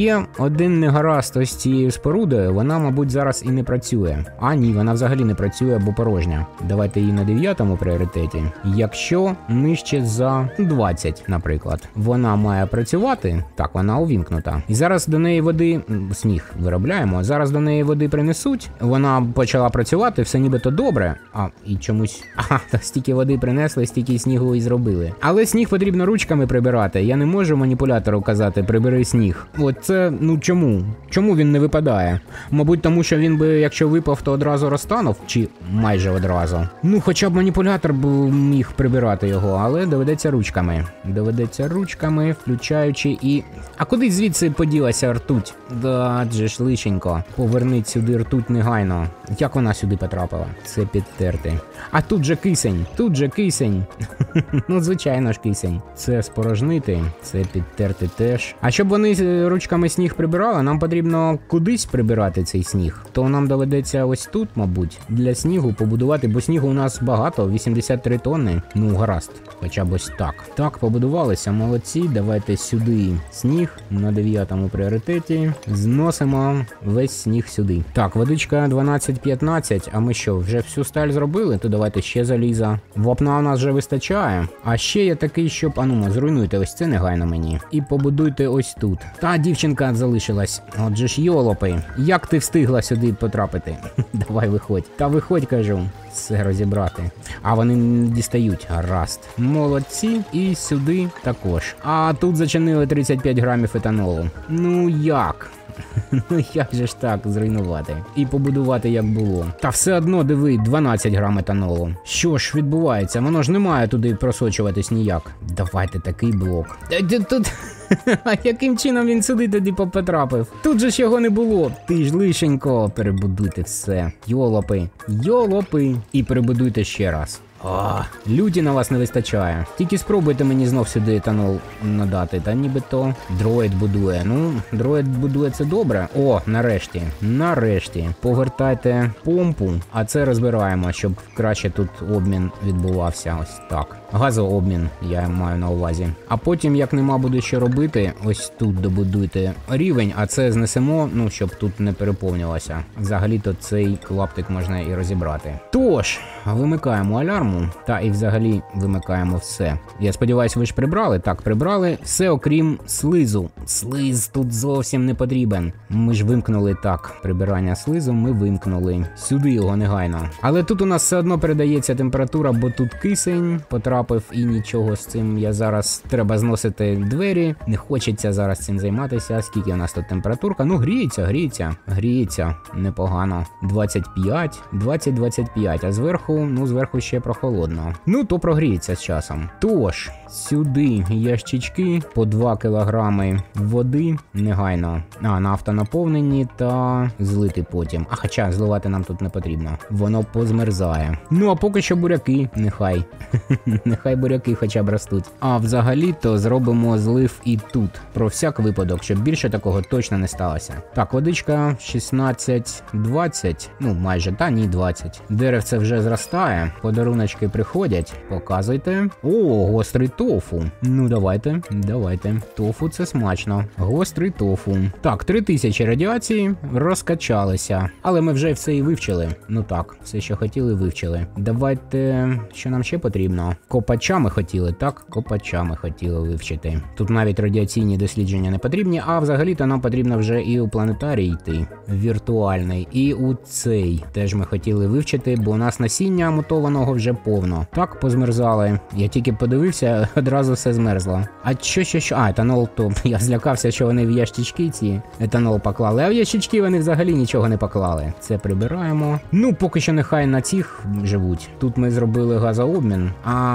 Speaker 1: Є один негаразд ось цією спорудою, вона, мабуть, зараз і не працює. А ні, вона взагалі не працює, бо порожня. Давайте її на дев'ятому пріоритеті. Якщо нижче за двадцять, наприклад, вона має працювати, так, вона увімкнута. І зараз до неї води, сніг виробляємо, зараз до неї води принесуть, вона почала працювати, все нібито добре. А, і чомусь, ага, стільки води принесли, стільки снігу і зробили. Але сніг потрібно ручками прибирати, я не можу маніпулятору казати, прибери сніг. От це, ну чому? Чому він не випадає? Мабуть, тому що він би, якщо випав, то одразу розтанув, чи майже одразу. Ну, хоча б маніпулятор б міг прибирати його, але доведеться ручками. Доведеться ручками, включаючи і... А куди звідси поділася ртуть? Да, адже ж лишенько. Поверніть сюди ртуть негайно. Як вона сюди потрапила? Це підтерти. А тут же кисень, тут же кисень. Ну, звичайно ж кисень. Це спорожнити, це підтерти теж. А щоб вони ручками сніг прибирали, нам потрібно кудись прибирати цей сніг. То нам доведеться ось тут, мабуть, для снігу побудувати, бо снігу у нас багато, вісімдесят три тонни. Ну, гаразд, хоча б ось так. Так, побудувалися, молодці. Давайте сюди сніг на дев'ятому пріоритеті. Зносимо весь сніг сюди. Так, водичка дванадцять п'ятнадцять, а ми що, вже всю сталь зробили? То давайте ще заліза. Вапна у нас вже вистачає. А ще є такий, щоб, а ну, зруйнуйте ось це негайно мені. І побудуйте ось тут. Та дівчинка залишилась. Отже ж, йолопи. Як ти встигла сюди потрапити? Давай виходь. Та виходь, кажу. Все розібрати. А вони не дістають. Гаразд. Молодці. І сюди також. А тут зачинили тридцять п'ять грамів етанолу. Ну як? Ну як же ж так зруйнувати? І побудувати як було. Та все одно, диви, дванадцять грам етанолу. Що ж відбувається? Воно ж не має туди просочуватись ніяк. Давайте такий блок. Тут... А яким чином він сюди тоді потрапив? Тут же ж його не було. Ти ж лишенько. Перебудуйте все. Йолопи. Йолопи. І перебудуйте ще раз. О, люті на вас не вистачає. Тільки спробуйте мені знов сюди етанол надати. Та нібито дроїд будує. Ну, дроїд будує це добре. О, нарешті. Нарешті. Повертайте помпу, а це розбираємо, щоб краще тут обмін відбувався. Ось так. Газообмін, я маю на увазі. А потім, як нема буде що робити, ось тут добудуйте рівень, а це знесемо, ну, щоб тут не переповнювалося. Взагалі-то цей клаптик можна і розібрати. Тож, вимикаємо алярму, та і взагалі вимикаємо все. Я сподіваюся, ви ж прибрали? Так, прибрали. Все окрім слизу. Слиз тут зовсім не потрібен. Ми ж вимкнули так. Прибирання слизу ми вимкнули. Сюди його негайно. Але тут у нас все одно передається температура, бо тут кисень потрапив і нічого з цим. Я зараз треба зносити двері. Не хочеться зараз цим займатися. Скільки у нас тут температурка? Ну, гріється, гріється. Гріється. Непогано. двадцять п'ять, двадцять двадцять п'ять. А зверху, ну, зверху ще прохолодно. Ну, то прогріється з часом. Тож, сюди ящички по два кілограми води негайно. А, на автонаповненні та злити потім. А хоча зливати нам тут не потрібно. Воно позмерзає. Ну, а поки що буряки. Нехай. Нехай буряки хоча б ростуть. А взагалі-то зробимо злив і тут. Про всяк випадок, щоб більше такого точно не сталося. Так, водичка шістнадцять двадцять. Ну, майже, та ні, двадцять. Деревце вже зростає. Подаруночки приходять. Показуйте. О, гострий тофу. Ну, давайте, давайте. Тофу це смачно. Гострий тофу. Так, три тисячі радіації розкачалися. Але ми вже все і вивчили. Ну так, все, що хотіли, вивчили. Давайте, що нам ще потрібно? Копачами хотіли, так? Копачами хотіли вивчити. Тут навіть радіаційні дослідження не потрібні, а взагалі-то нам потрібно вже і у планетарій йти. Віртуальний. І у цей теж ми хотіли вивчити, бо у нас насіння мутованого вже повно. Так, позмерзали. Я тільки подивився, одразу все змерзло. А що, що, що? А, етанол, то я злякався, що вони в ящички ці етанол поклали. А в ящички вони взагалі нічого не поклали. Це прибираємо. Ну, поки що нехай на цих живуть. Тут ми зробили газообмін.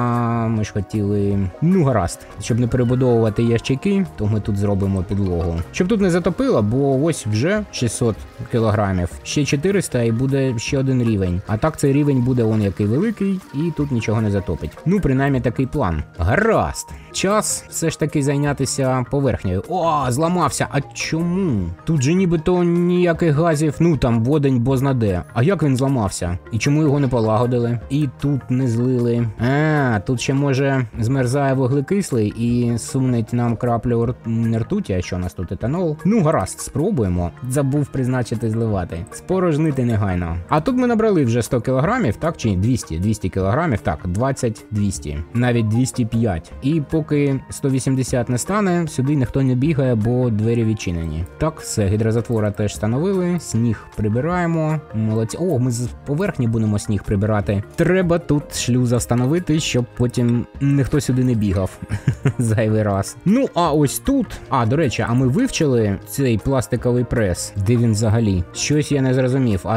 Speaker 1: А ми ж хотіли... Ну, гаразд. Щоб не перебудовувати ящики, то ми тут зробимо підлогу. Щоб тут не затопило, бо ось вже шістсот кілограмів. Ще чотириста і буде ще один рівень. А так цей рівень буде он який великий. і тут нічого не затопить. Ну, принаймні такий план. Гаразд. Час все ж таки зайнятися поверхнею. О, зламався. А чому? Тут же нібито ніяких газів, ну там водень бозна-де. А як він зламався? І чому його не полагодили? І тут не злили. А, тут ще може змерзає вуглекислий і сунеть нам краплю ртуті, а що у нас тут етанол? Ну, гаразд, спробуємо. Забув призначити зливати. Спорожнити негайно. А тут ми набрали вже сто кілограмів, так? Чи двісті? двісті кілограмів, так, двадцять двісті. Навіть двісті п'ять. І поки сто вісімдесят не стане, сюди ніхто не бігає, бо двері відчинені. Так, все, гідрозатвора теж встановили, сніг прибираємо. Молодці. О, ми з поверхні будемо сніг прибирати. Треба тут шлюза встановити, щоб потім ніхто сюди не бігав. Зайвий раз. Ну, а ось тут... А, до речі, а ми вивчили цей пластиковий прес. Де він взагалі? Щось я не зрозумів. А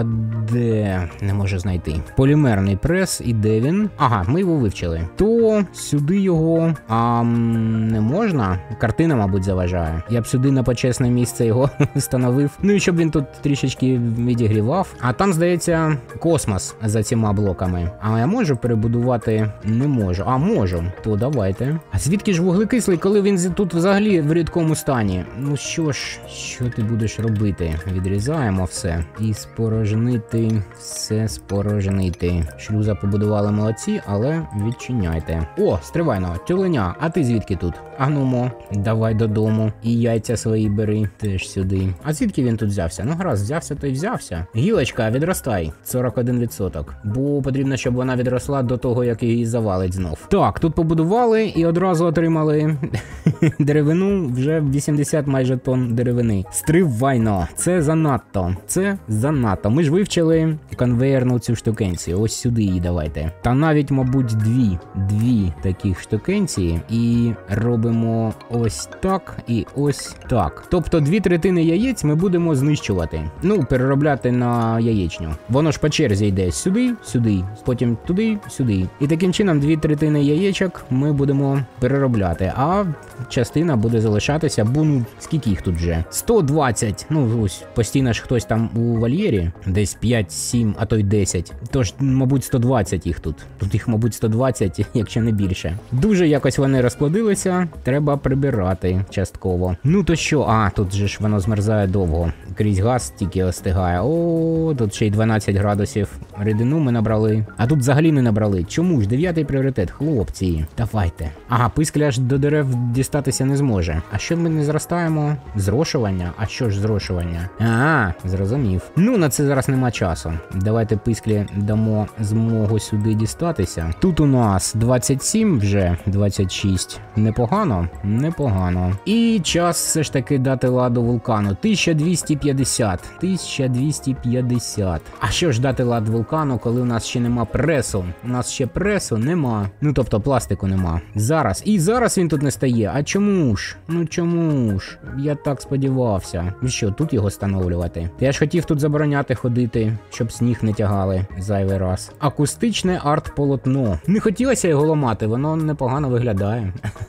Speaker 1: де? Не можу знайти. Полімерний прес, і де він? Ага, ми його вивчили. То сюди його... А не можна? Картина, мабуть, заважає. Я б сюди на почесне місце його встановив. Ну і щоб він тут трішечки відігрівав. А там, здається, космос за цими блоками. А я можу перебудувати? Не можу. А, можу. То давайте. А звідки ж вуглекислий, коли він тут взагалі в рідкому стані? Ну що ж, що ти будеш робити? Відрізаємо все. І спорожнити. Все спорожнити. Шлюза побудували молодці, але відчиняйте. О, стривайно, тюленя, а ти звідки тут? Агнумо, давай додому. І яйця свої бери теж сюди. А звідки він тут взявся? Ну гаразд, взявся, то й взявся. Гілочка, відростай. сорок один відсоток. Бо потрібно, щоб вона відросла до того, як її завалить знов. Так, тут побудували і одразу отримали деревину, вже вісімдесят майже тонн деревини. Стривайно. Це занадто. Це занадто. Ми ж вивчили конвеєрну цю штукенцію. Ось сюди її давайте. Та навіть, мабуть, дві. Дві таких штукенції. І робимо ось так і ось так. Тобто дві третини яєць ми будемо знищувати. Ну, переробляти на яєчню. Воно ж по черзі йде сюди, сюди, потім туди, сюди. І таким чином дві третини яєчок ми будемо переробляти. А частина буде залишатися, бо ну, скільки їх тут вже? сто двадцять. Ну, ось, постійно ж хтось там у вольєрі. Десь п'ять, сім, а то й десять. Тож, мабуть, сто двадцять їх тут. Тут їх, мабуть, сто двадцять, якщо не більше. Дуже якось вони розплодилися. Треба прибирати частково. Ну то що? А, тут же ж воно змерзає довго. Крізь газ тільки остигає. О, тут ще й дванадцять градусів рідину ми набрали. А тут взагалі не набрали. Чому ж? Дев'ятий пріоритет. Хлопці, давайте. Ага, пискля аж до дерев дістатися не зможе. А що ми не зростаємо? Зрошування? А що ж зрошування? А, зрозумів. Ну, на це зараз нема часу. Давайте писклі дамо змогу сюди дістатися. Тут у нас двадцять сім вже, двадцять шість. Непогано? Непогано. І час все ж таки дати ладу вулкану. тисяча двісті п'ятдесят. тисяча двісті п'ятдесят. А що ж дати лад вулкану, коли у нас ще нема пресу? У нас ще пресу нема. Ну, тобто пластику нема. Зараз. І зараз він тут не стає. А чому ж? Ну чому ж? Я так сподівався. І що, тут його встановлювати? Я ж хотів тут забороняти ходити, щоб сніг не тягали зайвий раз. Акустичне арт-полотно. Не хотілося його ламати, воно непогано виглядає.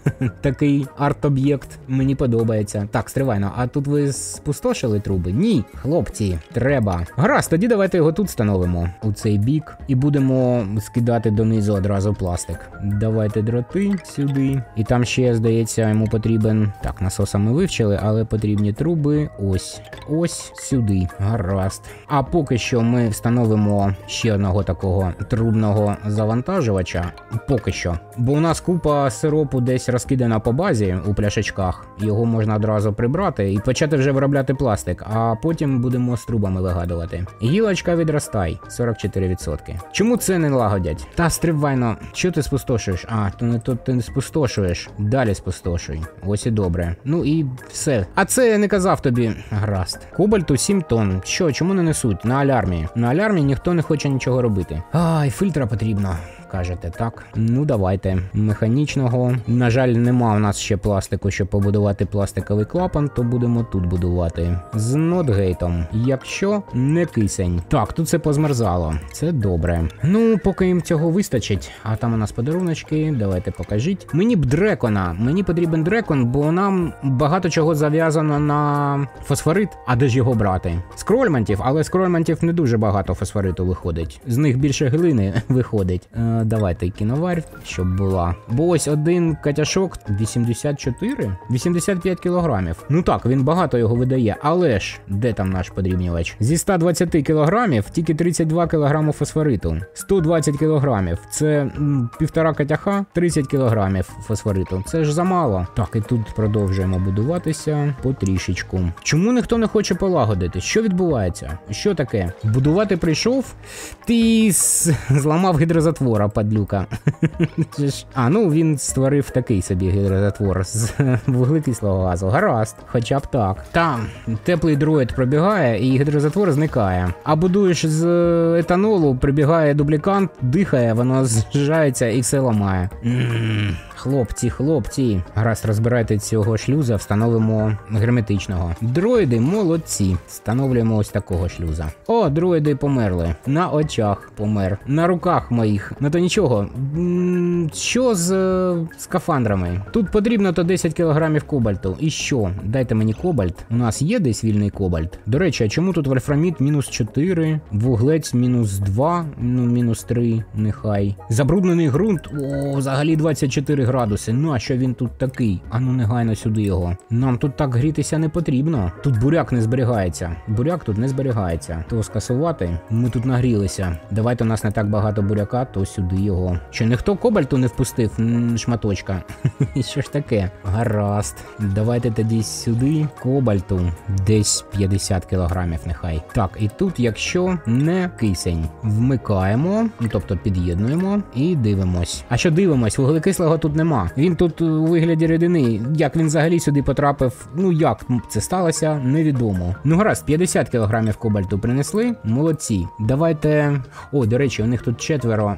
Speaker 1: Такий арт-об'єкт мені подобається. Так, стривайно, а тут ви спустошили труби? Ні, хлопці, треба. Гаразд, тоді давайте його тут встановимо, у цей бік, і будемо скидати донизу одразу пластик. Давайте дроти сюди. І там ще, здається, йому потрібен... Так, насоса ми вивчили, але потрібні труби ось, ось сюди. Гаразд. А поки що ми встановимо ще одного такого трубного завантажувача. Поки що. Бо у нас купа сиропу десь розкидана по базі у пляшечках. Його можна одразу прибрати і почати вже виробляти пластик, а потім будемо з трубами вигадувати. Гілочка відростай, сорок чотири відсотки. Чому це не лагодять? Та стривайно, що ти спустошуєш? А, то не то ти не спустошуєш. Далі спустошуй. Ось і добре. Ну і все. А це я не казав тобі. Гаразд. Кобальту сім тонн. Що, чому не несуть? На алярмі. На алярмі ніхто не хоче нічого робити. Ай, фільтра потрібно. Кажете, так? Ну, давайте. Механічного. На жаль, нема у нас ще пластику, щоб побудувати пластиковий клапан, то будемо тут будувати. З нотгейтом. Якщо не кисень. Так, тут це позмерзало. Це добре. Ну, поки їм цього вистачить. А там у нас подаруночки. Давайте покажіть. Мені б дрекона. Мені потрібен дрекон, бо нам багато чого зав'язано на фосфорит. А де ж його брати? Скрольмантів, але скрольмантів не дуже багато фосфориту виходить. З них більше глини виходить. Е, давайте кіноварь, щоб була. Бо ось один катяшок вісімдесят чотири? вісімдесят п'ять кілограмів. Ну так, він багато його видає, але ж, де там наш подрібнювач? Зі ста двадцяти кілограмів тільки тридцять два кілограми фосфориту. сто двадцять кілограмів. Це м, півтора катяха, тридцять кілограмів фосфориту. Це ж замало. Так, і тут продовжуємо будуватися потрішечку. Чому ніхто не хоче полагодити? Що відбувається? Що таке? Будувати прийшов? Ти зламав гідрозатвора, падлюка. А, ну він створив такий собі гідрозатвор з вуглекислого газу. Гаразд, хоча б так. Там теплий дроїд пробігає і гідрозатвор зникає. А будуєш з етанолу, прибігає дублікант, дихає, воно зжається і все ламає. Ммм... Хлопці, хлопці. Гаразд, розбирайте цього шлюза, встановимо герметичного. Дроїди молодці. Встановлюємо ось такого шлюза. О, дроїди померли. На очах помер. На руках моїх. Ну то нічого. Що з е, скафандрами? Тут потрібно то десять кілограмів кобальту. І що? Дайте мені кобальт. У нас є десь вільний кобальт? До речі, а чому тут вольфрамід мінус чотири, вуглець мінус два, ну мінус три, нехай. Забруднений ґрунт, о, взагалі двадцять чотири градуси. Ну а що він тут такий? А ну негайно сюди його. Нам тут так грітися не потрібно. Тут буряк не зберігається. Буряк тут не зберігається. То скасувати. Ми тут нагрілися. Давайте у нас не так багато буряка, то сюди його. Що ніхто кобальту не впустив? М-м, шматочка. Що ж таке? Гаразд. Давайте тоді сюди кобальту. Десь п'ятдесят кілограмів нехай. Так, і тут, якщо не кисень, вмикаємо, тобто під'єднуємо і дивимось. А що дивимось? Вуглекислого тут нема. Він тут у вигляді рідини. Як він взагалі сюди потрапив? Ну як це сталося? Невідомо. Ну гаразд, п'ятдесят кілограмів кобальту принесли. Молодці. Давайте... О, до речі, у них тут четверо.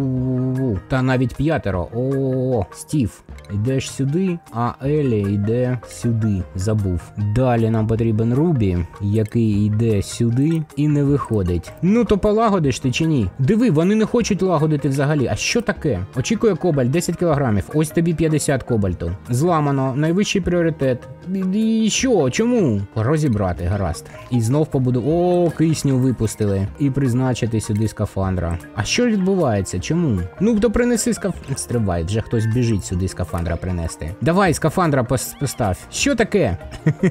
Speaker 1: У-у-у. Та навіть п'ятеро. О, Стів. Йдеш сюди, а Елі йде сюди. Забув. Далі нам потрібен Рубі, який йде сюди і не виходить. Ну то полагодиш ти чи ні? Диви, вони не хочуть лагодити взагалі. А що таке? Очікує кобальт, десять кілограмів. Ось тобі п'ятдесят кобальту. Зламано. Найвищий пріоритет. І що? Чому? Розібрати, гаразд. І знов побуду... О, кисню випустили. І призначити сюди скафандра. А що відбувається? Чому? Ну, то принеси скаф... Стрибай, вже хтось біжить сюди скафандра принести. Давай, скафандра постав. Що таке?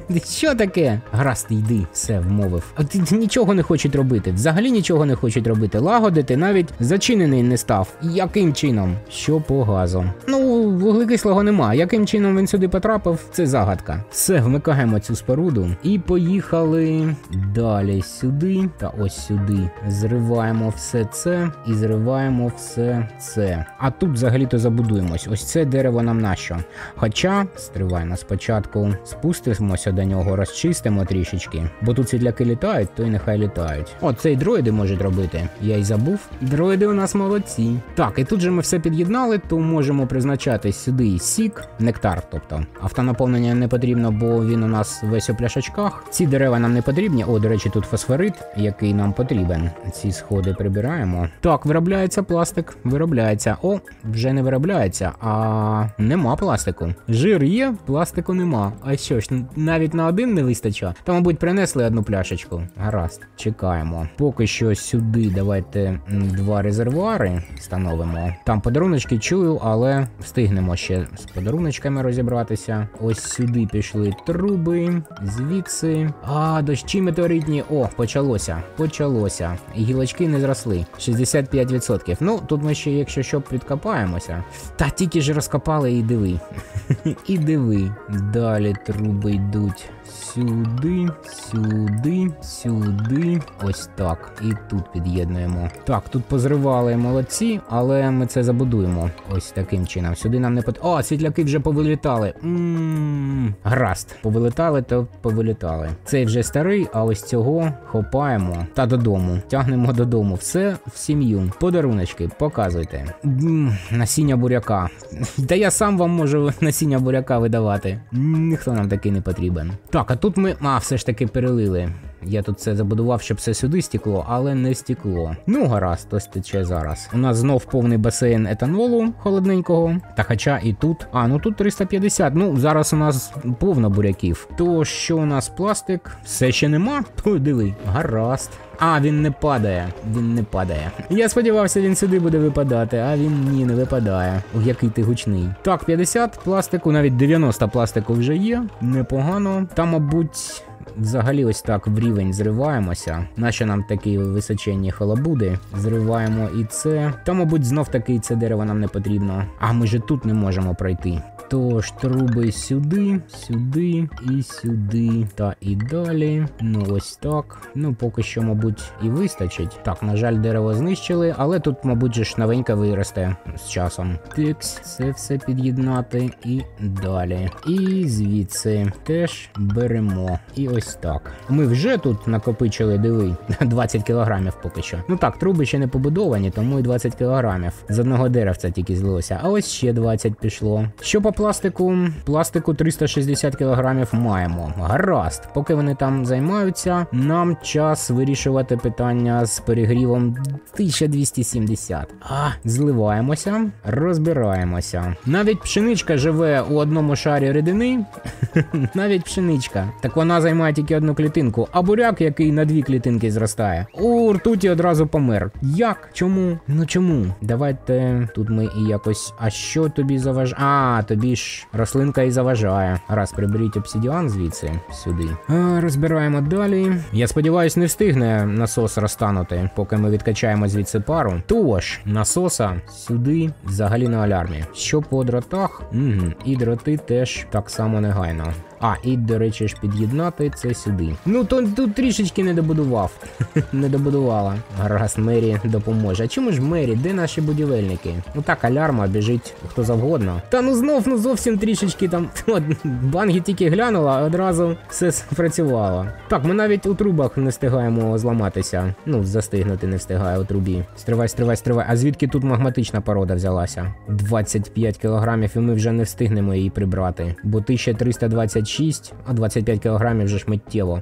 Speaker 1: Що таке? Гаразд, йди. Все, вмовив. А ти нічого не хочуть робити. Взагалі нічого не хочуть робити. Лагодити навіть зачинений не став. Яким чином? Що по газу? Ну, вуглекислого нема. Яким чином він сюди потрапив? Це загадка. Все, вмикаємо цю споруду. І поїхали далі сюди та ось сюди. Зриваємо все це і зриваємо все це. А тут взагалі-то забудуємось. Ось це дерево нам нащо. Хоча, стриваємо спочатку, спустимося до нього, розчистимо трішечки. Бо тут світляки літають, то й нехай літають. О, це й дроїди можуть робити. Я й забув. Дроїди у нас молодці. Так, і тут же ми все під'єднали, то можемо призначати сюди сік, нектар, тобто. Автонаповнення не потрібно, бо він у нас весь у пляшечках. Ці дерева нам не потрібні. О, до речі, тут фосфорит, який нам потрібен. Ці сходи прибираємо. Так, виробляється пластик. Виробляється. О, вже не виробляється, а нема пластику. Жир є, пластику нема. А що ж, навіть на один не вистачає? Та, мабуть, принесли одну пляшечку. Гаразд, чекаємо. Поки що сюди давайте два резервуари встановимо. Там подаруночки чую, але встигнемо ще з подаруночками розібратися. Ось сюди пішли труби, звідси. А, дощі метеоритні. О, почалося. Почалося. І гілочки не зросли. шістдесят п'ять відсотків. Ну, тут ми ще, якщо що, підкопаємося. Та тільки ж розкопали і диви. І диви. Далі труби йдуть сюди, сюди, сюди. Ось так. І тут під'єднуємо. Так, тут позривали молодці, але ми це забудуємо. Ось таким чином. Сюди нам не пот... О, світляки вже повилітали. Ммм. Гаразд. Повилітали, то повилітали. Цей вже старий, а ось цього хопаємо та додому. Тягнемо додому. Все в сім'ю. Подаруночки, показуйте. Ммм, насіння буряка. Та я сам вам можу насіння буряка видавати. Ніхто нам такий не потрібен. Так, а тут ми... А, все ж таки перелили. Я тут це забудував, щоб все сюди стекло, але не стекло. Ну, гаразд, ось тече зараз. У нас знов повний басейн етанолу холодненького. Та хоча і тут... А, ну тут триста п'ятдесят. Ну, зараз у нас повно буряків. То що у нас пластик? Все ще нема? То диви. Гаразд. А, він не падає. Він не падає. Я сподівався, він сюди буде випадати, а він ні, не випадає. Ох, який ти гучний. Так, п'ятдесят пластику, навіть дев'яносто пластику вже є. Непогано. Там, мабуть... Взагалі ось так в рівень зриваємося. Наші нам такі височенні халабуди. Зриваємо і це. Та, мабуть, знов таки це дерево нам не потрібно. А ми же тут не можемо пройти. Тож, труби сюди, сюди і сюди. Та і далі. Ну ось так. Ну, поки що, мабуть, і вистачить. Так, на жаль, дерево знищили, але тут, мабуть, же ж новеньке виросте з часом. Тикс, це все під'єднати і далі. І звідси теж беремо. І ось так. Ми вже тут накопичили, диви, двадцять кілограмів поки що. Ну так, труби ще не побудовані, тому і двадцять кілограмів. З одного деревця тільки злилося. А ось ще двадцять пішло. Що по пластику? Пластику триста шістдесят кілограмів маємо. Гаразд. Поки вони там займаються, нам час вирішувати питання з перегрівом тисяча двісті сімдесят. А, зливаємося, розбираємося. Навіть пшеничка живе у одному шарі рідини. Навіть пшеничка. Так вона займає тільки одну клітинку, а буряк, який на дві клітинки зростає, у ртуті одразу помер. Як? Чому? Ну чому? Давайте тут ми і якось... А що тобі заважає? А, тобі ж рослинка і заважає. Раз, приберіть обсидіан звідси, сюди. А, розбираємо далі. Я сподіваюсь, не встигне насос розтанути, поки ми відкачаємо звідси пару. Тож, насоса сюди взагалі на алярмі. Що по дротах? Угу. І дроти теж так само негайно. А, і, до речі ж, під'єднати це сюди. Ну, то тут трішечки не добудував. Не добудувала. Гаразд, Мері допоможе. А чому ж Мері? Де наші будівельники? Ну так, алярма, біжить хто завгодно. Та ну знов, ну зовсім трішечки там... От, Бангі тільки глянула, а одразу все спрацювало. Так, ми навіть у трубах не встигаємо зламатися. Ну, застигнути не встигає у трубі. Стривай, стривай, стривай. А звідки тут магматична порода взялася? двадцять п'ять кілограмів, і ми вже не встигнемо її прибрати. Бо тисяча триста двадцять шість, а двадцять п'ять кілограмів вже ж миттєво.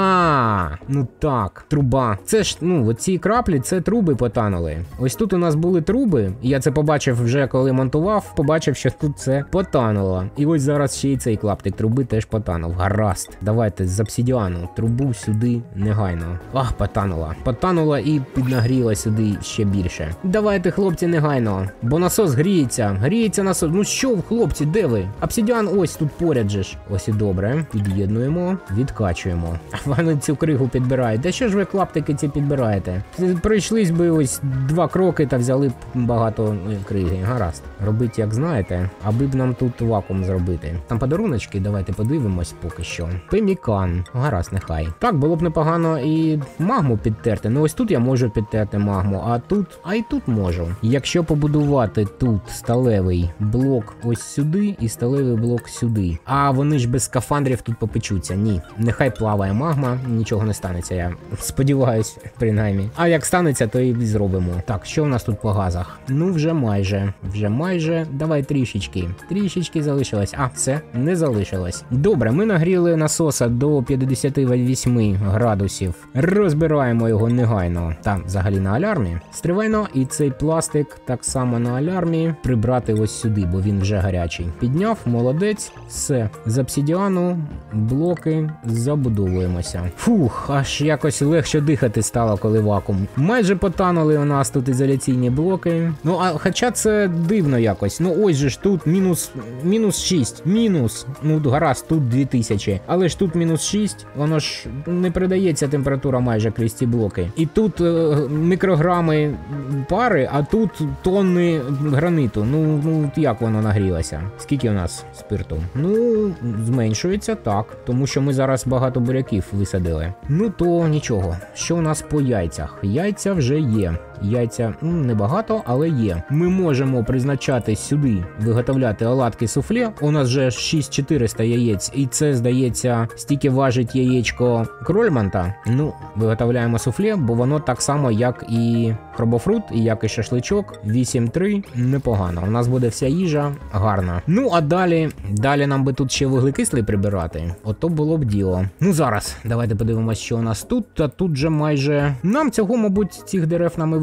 Speaker 1: А, ну так, труба. Це ж, ну, оці краплі, це труби потанули. Ось тут у нас були труби, і я це побачив вже, коли монтував, побачив, що тут це потануло. І ось зараз ще й цей клаптик труби теж потанув. Гаразд. Давайте з обсидіану трубу сюди негайно. Ах, потанула. Потанула і піднагріла сюди ще більше. Давайте, хлопці, негайно, бо насос гріється. Гріється насос. Ну що, хлопці, де ви? Обсидіан ось тут поряд же ж. Ось і добре. Під'єднуємо, відкачуємо. А вони цю кригу підбирають. Та що ж ви клаптики ці підбираєте? Пройшлись би ось два кроки та взяли б багато криги. Гаразд. Робіть як знаєте, аби б нам тут вакуум зробити. Там подаруночки, давайте подивимось поки що. Пемікан. Гаразд, нехай. Так, було б непогано і магму підтерти. Ну ось тут я можу підтерти магму, а тут, а й тут можу. Якщо побудувати тут сталевий блок ось сюди і сталевий блок сюди. А вони ж без скафандрів тут попечуться. Ні. Нехай плаває магма, нічого не станеться, я сподіваюсь, принаймні. А як станеться, то і зробимо. Так, що в нас тут по газах? Ну, вже майже. Вже майже. Давай трішечки. Трішечки залишилось. А, все, не залишилось. Добре, ми нагріли насоса до п'ятдесят вісім градусів. Розбираємо його негайно. Там, взагалі, на алярмі. Стривайно, і цей пластик так само на алярмі прибрати ось сюди, бо він вже гарячий. Підняв, молодець. Все. З обсидіану блоки забудовуємося. Фух, аж якось легше дихати стало, коли вакуум. Майже потанули у нас тут ізоляційні блоки. Ну, а хоча це дивно якось. Ну, ось же ж тут мінус, мінус шість. Мінус. Ну, гаразд, тут дві тисячі. Але ж тут мінус шість. Воно ж не передається температура майже крізь ці блоки. І тут е, мікрограми пари, а тут тонни граниту. Ну, ну, як воно нагрілося? Скільки у нас спирту? Ну, зменшується так, тому що ми зараз багато буряків висадили. Ну то нічого. Що у нас по яйцях? Яйця вже є. Яйця м, небагато, але є. Ми можемо призначати сюди, виготовляти оладки суфле. У нас вже шість тисяч чотириста яєць, і це, здається, стільки важить яєчко Крольманта. Ну, виготовляємо суфле, бо воно так само, як і хробофрут, і як і шашличок. вісім три, непогано. У нас буде вся їжа гарна. Ну, а далі, далі нам би тут ще вуглекислий прибирати. Ото було б діло. Ну, зараз, давайте подивимось, що у нас тут. Та тут же майже... Нам цього, мабуть, цих дерев нам і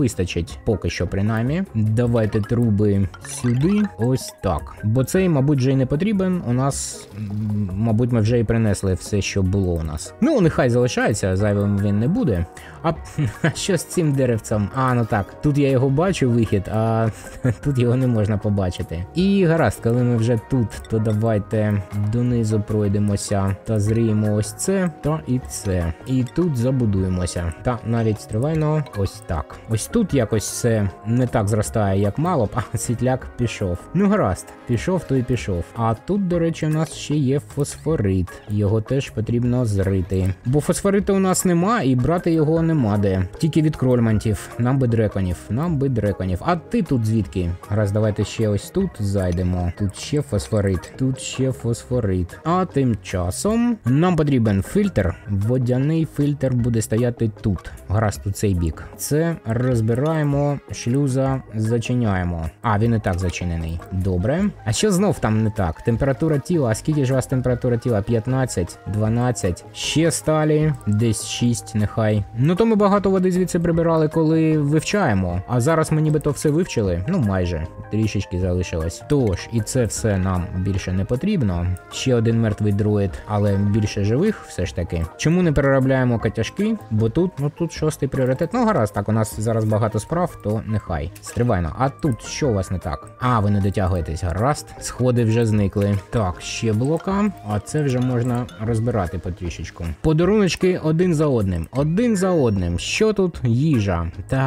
Speaker 1: вистачить, поки що принаймні. Давайте труби сюди, ось так. Бо цей, мабуть, вже й не потрібен, у нас, мабуть, ми вже і принесли все, що було у нас. Ну, нехай залишається, зайвим він не буде. А що з цим деревцем? А, ну так, тут я його бачу, вихід, а тут його не можна побачити. І гаразд, коли ми вже тут, то давайте донизу пройдемося та зріємо ось це, та і це. І тут забудуємося. Та навіть стривайно, ось так. Ось тут якось все не так зростає, як мало б, а світляк пішов. Ну гаразд, пішов, то й пішов. А тут, до речі, у нас ще є фосфорит. Його теж потрібно зрити. Бо фосфориту у нас нема, і брати його нема де. Тільки від крольмантів. Нам би дреконів. Нам би дреконів. А ти тут звідки? Гаразд, давайте ще ось тут зайдемо. Тут ще фосфорит. Тут ще фосфорит. А тим часом нам потрібен фільтр. Водяний фільтр буде стояти тут. Гаразд, тут цей бік. Це розбираємо, шлюза зачиняємо. А, він і так зачинений. Добре. А що знов там не так? Температура тіла. А скільки ж у вас температура тіла? п'ятнадцять, дванадцять. Ще сталі. Десь шість, нехай. Ну то ми багато води звідси прибирали, коли вивчаємо. А зараз ми нібито все вивчили. Ну майже. Трішечки залишилось. Тож, і це все нам більше не потрібно. Ще один мертвий дроїд, але більше живих все ж таки. Чому не переробляємо катяжки? Бо тут, ну тут шостий пріоритет. Ну гаразд, так, у нас зараз багато справ, то нехай. Стривайно. А тут що у вас не так? А, ви не дотягуєтесь, гаразд. Сходи вже зникли. Так, ще блока. А це вже можна розбирати потрішечку. Подаруночки один за одним. Один за одним. Що тут? Їжа.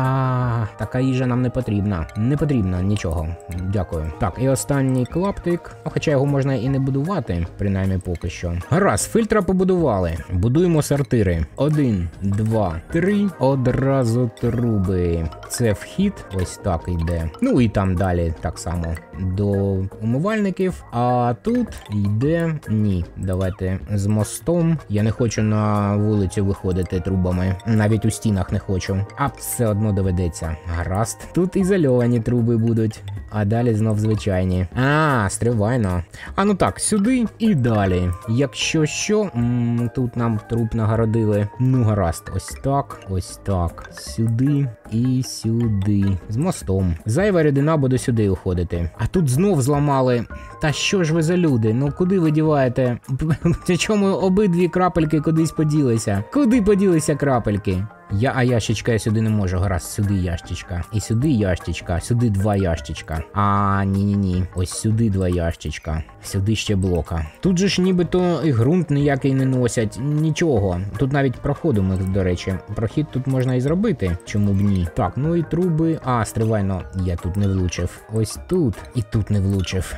Speaker 1: Та, така їжа нам не потрібна. Не потрібно нічого. Дякую. Так, і останній клаптик. Хоча його можна і не будувати, принаймні поки що. Гаразд, фільтра побудували. Будуємо сортири. Один, два, три. Одразу труби. Це вхід. Ось так йде. Ну і там далі так само. До умивальників. А тут йде... Ні. Давайте з мостом. Я не хочу на вулицю виходити трубами. Навіть у стінах не хочу. А все одно доведеться. Гаразд. Тут ізольовані труби будуть. А далі знов звичайні. А, стривайно. А ну так, сюди і далі. Якщо що, м-м, тут нам труб нагородили. Ну гаразд, ось так, ось так. Сюди і сюди. З мостом. Зайва рідина буде сюди уходити. А тут знов зламали. Та що ж ви за люди? Ну куди ви діваєте? Чому обидві крапельки кудись поділися? Куди поділися крапельки? Я, а ящичка я сюди не можу, гаразд, сюди ящичка. І сюди ящичка, сюди два ящичка. А, ні-ні-ні, ось сюди два ящичка. Сюди ще блока. Тут же ж нібито і ґрунт ніякий не носять, нічого. Тут навіть проходу ми, до речі. Прохід тут можна і зробити, чому б ні. Так, ну і труби, а, стривайно, я тут не влучив. Ось тут і тут не влучив.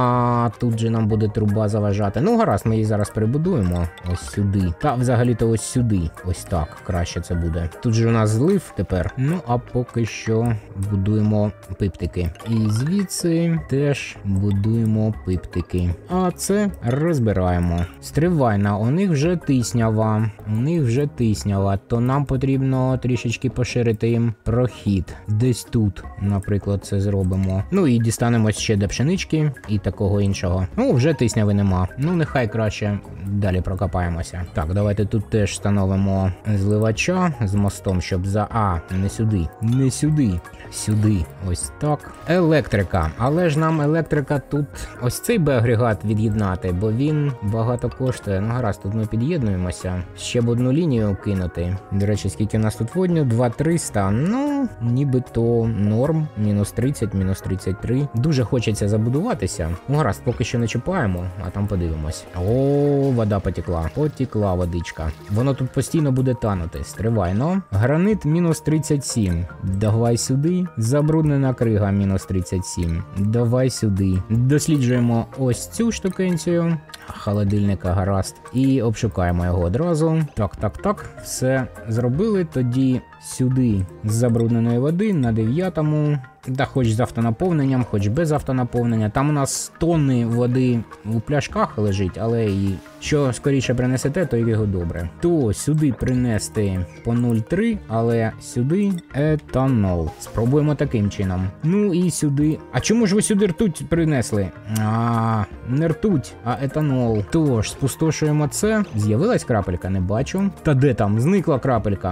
Speaker 1: А, тут же нам буде труба заважати. Ну гаразд, ми її зараз перебудуємо. Ось сюди. Та взагалі-то ось сюди. Ось так, краще це буде. Тут же у нас злив тепер. Ну, а поки що будуємо пиптики. І звідси теж будуємо пиптики. А це розбираємо. Стривайна, у них вже тиснява. У них вже тиснява. То нам потрібно трішечки поширити їм прохід. Десь тут, наприклад, це зробимо. Ну і дістанемо ще до пшенички і такого іншого. Ну, вже тисняви нема. Ну, нехай краще далі прокопаємося. Так, давайте тут теж встановимо зливача з мостом, щоб за... А, не сюди. Не сюди. Сюди. Ось так. Електрика. Але ж нам електрика тут... Ось цей би агрегат від'єднати, бо він багато коштує. Ну гаразд, тут ми під'єднуємося. Ще б одну лінію кинути. До речі, скільки у нас тут водню? два триста. Ну, нібито норм. Мінус тридцять, мінус тридцять три. Дуже хочеться забудуватися. Ну гаразд, поки що не чіпаємо, а там подивимось. О, вода потекла. Потекла водичка. Воно тут постійно буде танути. Стривайно. Гранит мінус тридцять сім. Давай сюди. Забруднена крига мінус тридцять сім. Давай сюди. Досліджуємо ось цю штукенцію. Холодильника, гаразд. І обшукаємо його одразу. Так, так, так. Все зробили. Тоді сюди з забрудненої води на дев'ятому. Да, хоч з автонаповненням, хоч без автонаповнення. Там у нас тонни води у пляшках лежить, але і що скоріше принесете, то його добре. То сюди принести по нуль цілих три, але сюди етанол. Спробуємо таким чином. Ну і сюди. А чому ж ви сюди ртуть принесли? А, не ртуть, а етанол. Тож, спустошуємо це. З'явилась крапелька, не бачу. Та де там? Зникла крапелька.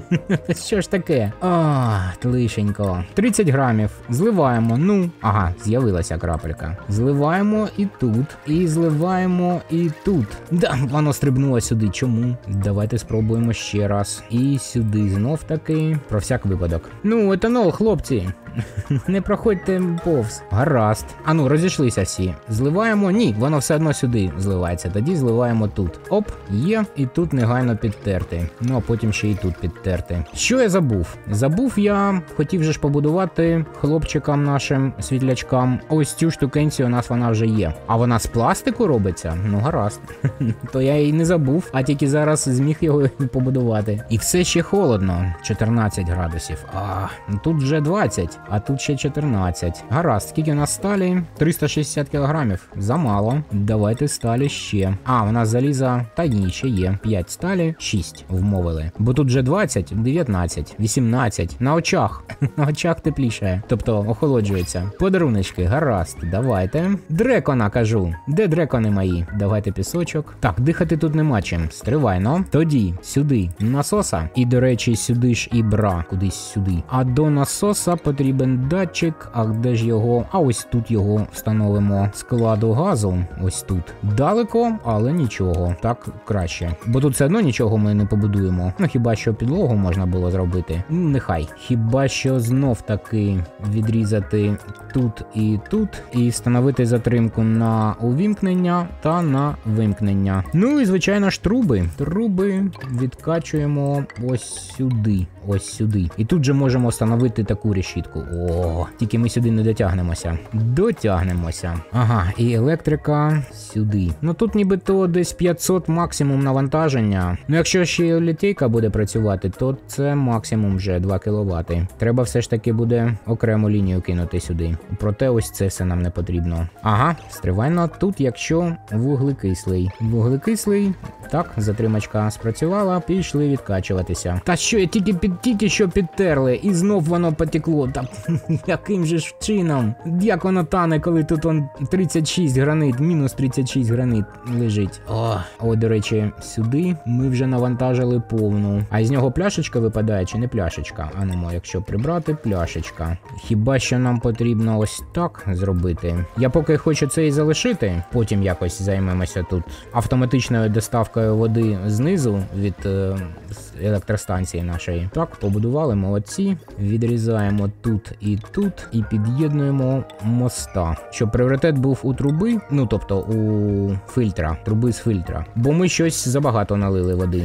Speaker 1: Що ж таке? А, лишенько. тридцять грамів. Зливаємо. Ну, ага, з'явилася крапелька. Зливаємо і тут. І зливаємо і тут. Да, воно стрибнуло сюди. Чому? Давайте спробуємо ще раз. І сюди знов таки. Про всяк випадок. Ну, етанол, хлопці. Не проходьте повз. Гаразд. А ну, розійшлися всі. Зливаємо? Ні, воно все одно сюди зливається. Тоді зливаємо тут. Оп, є. І тут негайно підтерти. Ну, а потім ще і тут підтерти. Що я забув? Забув я, хотів же ж побудувати хлопчикам нашим світлячкам. Ось цю штукенцію у нас вона вже є. А вона з пластику робиться? Ну, гаразд. То я її не забув, а тільки зараз зміг його побудувати. І все ще холодно. чотирнадцять градусів. А, ну тут вже двадцять. А тут ще чотирнадцять. Гаразд, скільки у нас сталі? триста шістдесят кілограмів. Замало. Давайте сталі ще. А, у нас заліза, та ні, ще є. п'ять сталі, шість вмовили. Бо тут вже двадцять, дев'ятнадцять, вісімнадцять. На очах. На очах тепліше. Тобто охолоджується. Подаруночки, гаразд. Давайте. Дрекона, кажу. Де дрекони мої? Давайте пісочок. Так, дихати тут нема чим. Стривайно. Тоді, сюди насоса. І, до речі, сюди ж і бра. Кудись сюди. А до насоса потрібно датчик, а де ж його? А ось тут його встановимо. Складу газу. Ось тут. Далеко, але нічого. Так краще. Бо тут все одно нічого ми не побудуємо. Ну хіба що підлогу можна було зробити. Ну, нехай. Хіба що знов таки відрізати тут і тут. І встановити затримку на увімкнення та на вимкнення. Ну і звичайно ж труби. Труби відкачуємо ось сюди. Ось сюди. І тут же можемо встановити таку решітку. О, тільки ми сюди не дотягнемося. Дотягнемося. Ага, і електрика сюди. Ну тут нібито десь п'ятсот максимум навантаження. Ну якщо ще літейка буде працювати, то це максимум вже два кіловати. Треба все ж таки буде окрему лінію кинути сюди. Проте ось це все нам не потрібно. Ага, стривайно. Тут якщо вуглекислий. Вуглекислий. Так, затримачка спрацювала, пішли відкачуватися. Та що, я тільки під тільки що підтерли, і знов воно потекло. Та яким же ж чином? Як воно тане, коли тут он тридцять шість гранит, мінус тридцять шість гранит лежить. О, о, до речі, сюди ми вже навантажили повну. А з нього пляшечка випадає чи не пляшечка? А ну, якщо прибрати, пляшечка. Хіба що нам потрібно ось так зробити? Я поки хочу це і залишити, потім якось займемося тут автоматичною доставкою води знизу від е, електростанції нашої. Так, побудували, молодці. Відрізаємо тут і тут і під'єднуємо моста. Щоб пріоритет був у труби, ну тобто у фільтра, труби з фільтра. Бо ми щось забагато налили води.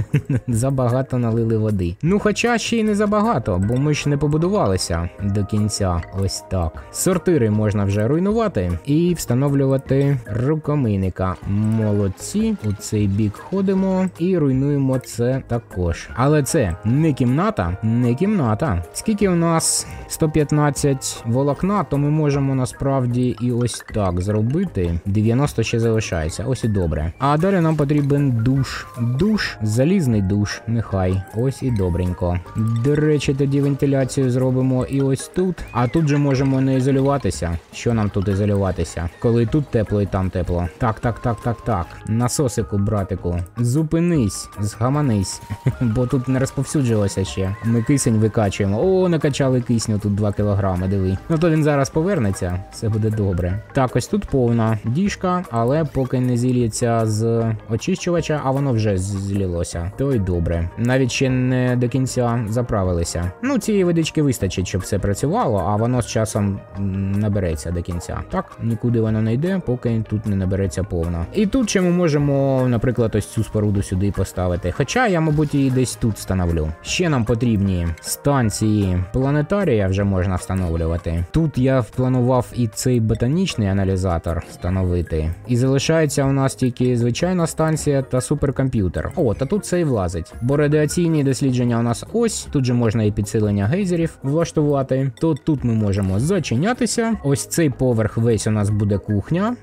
Speaker 1: Забагато налили води. Ну хоча ще й не забагато, бо ми ж не побудувалися до кінця. Ось так. Сортири можна вже руйнувати і встановлювати рукомийника. Молодці. У цей бік ходимо і руйнуємо це також. Але це не кімната, не кімната. Скільки у нас сто п'ятнадцять волокна, то ми можемо насправді і ось так зробити. дев'яносто ще залишається, ось і добре. А далі нам потрібен душ. Душ, залізний душ, нехай. Ось і добренько. До речі, тоді вентиляцію зробимо і ось тут. А тут же можемо не ізолюватися. Що нам тут ізолюватися? Коли і тут тепло, і там тепло. Так, так, так, так, так. Насосику, братику. Зупинись, згаманись. Бо тут не розповсюджилося ще. Ми кисень викачуємо. О, накачали кисню тут два кілограми, диви. Ну то він зараз повернеться, все буде добре. Так, ось тут повна діжка, але поки не зілється з очищувача, а воно вже злілося. То й добре. Навіть ще не до кінця заправилися. Ну, цієї водички вистачить, щоб все працювало, а воно з часом набереться до кінця. Так, нікуди воно не йде, поки тут не набереться повна. І тут ще ми можемо, наприклад, ось цю споруду сюди поставити. Хоча я, мабуть, її десь тут встановлю. Ще нам потрібні станції планетарія станція вже можна встановлювати. Тут я планував і цей ботанічний аналізатор встановити. І залишається у нас тільки звичайна станція та суперкомп'ютер. О, та тут це і влазить. Бо радіаційні дослідження у нас ось. Тут же можна і підсилення гейзерів влаштувати. То тут ми можемо зачинятися. Ось цей поверх весь у нас буде кухня.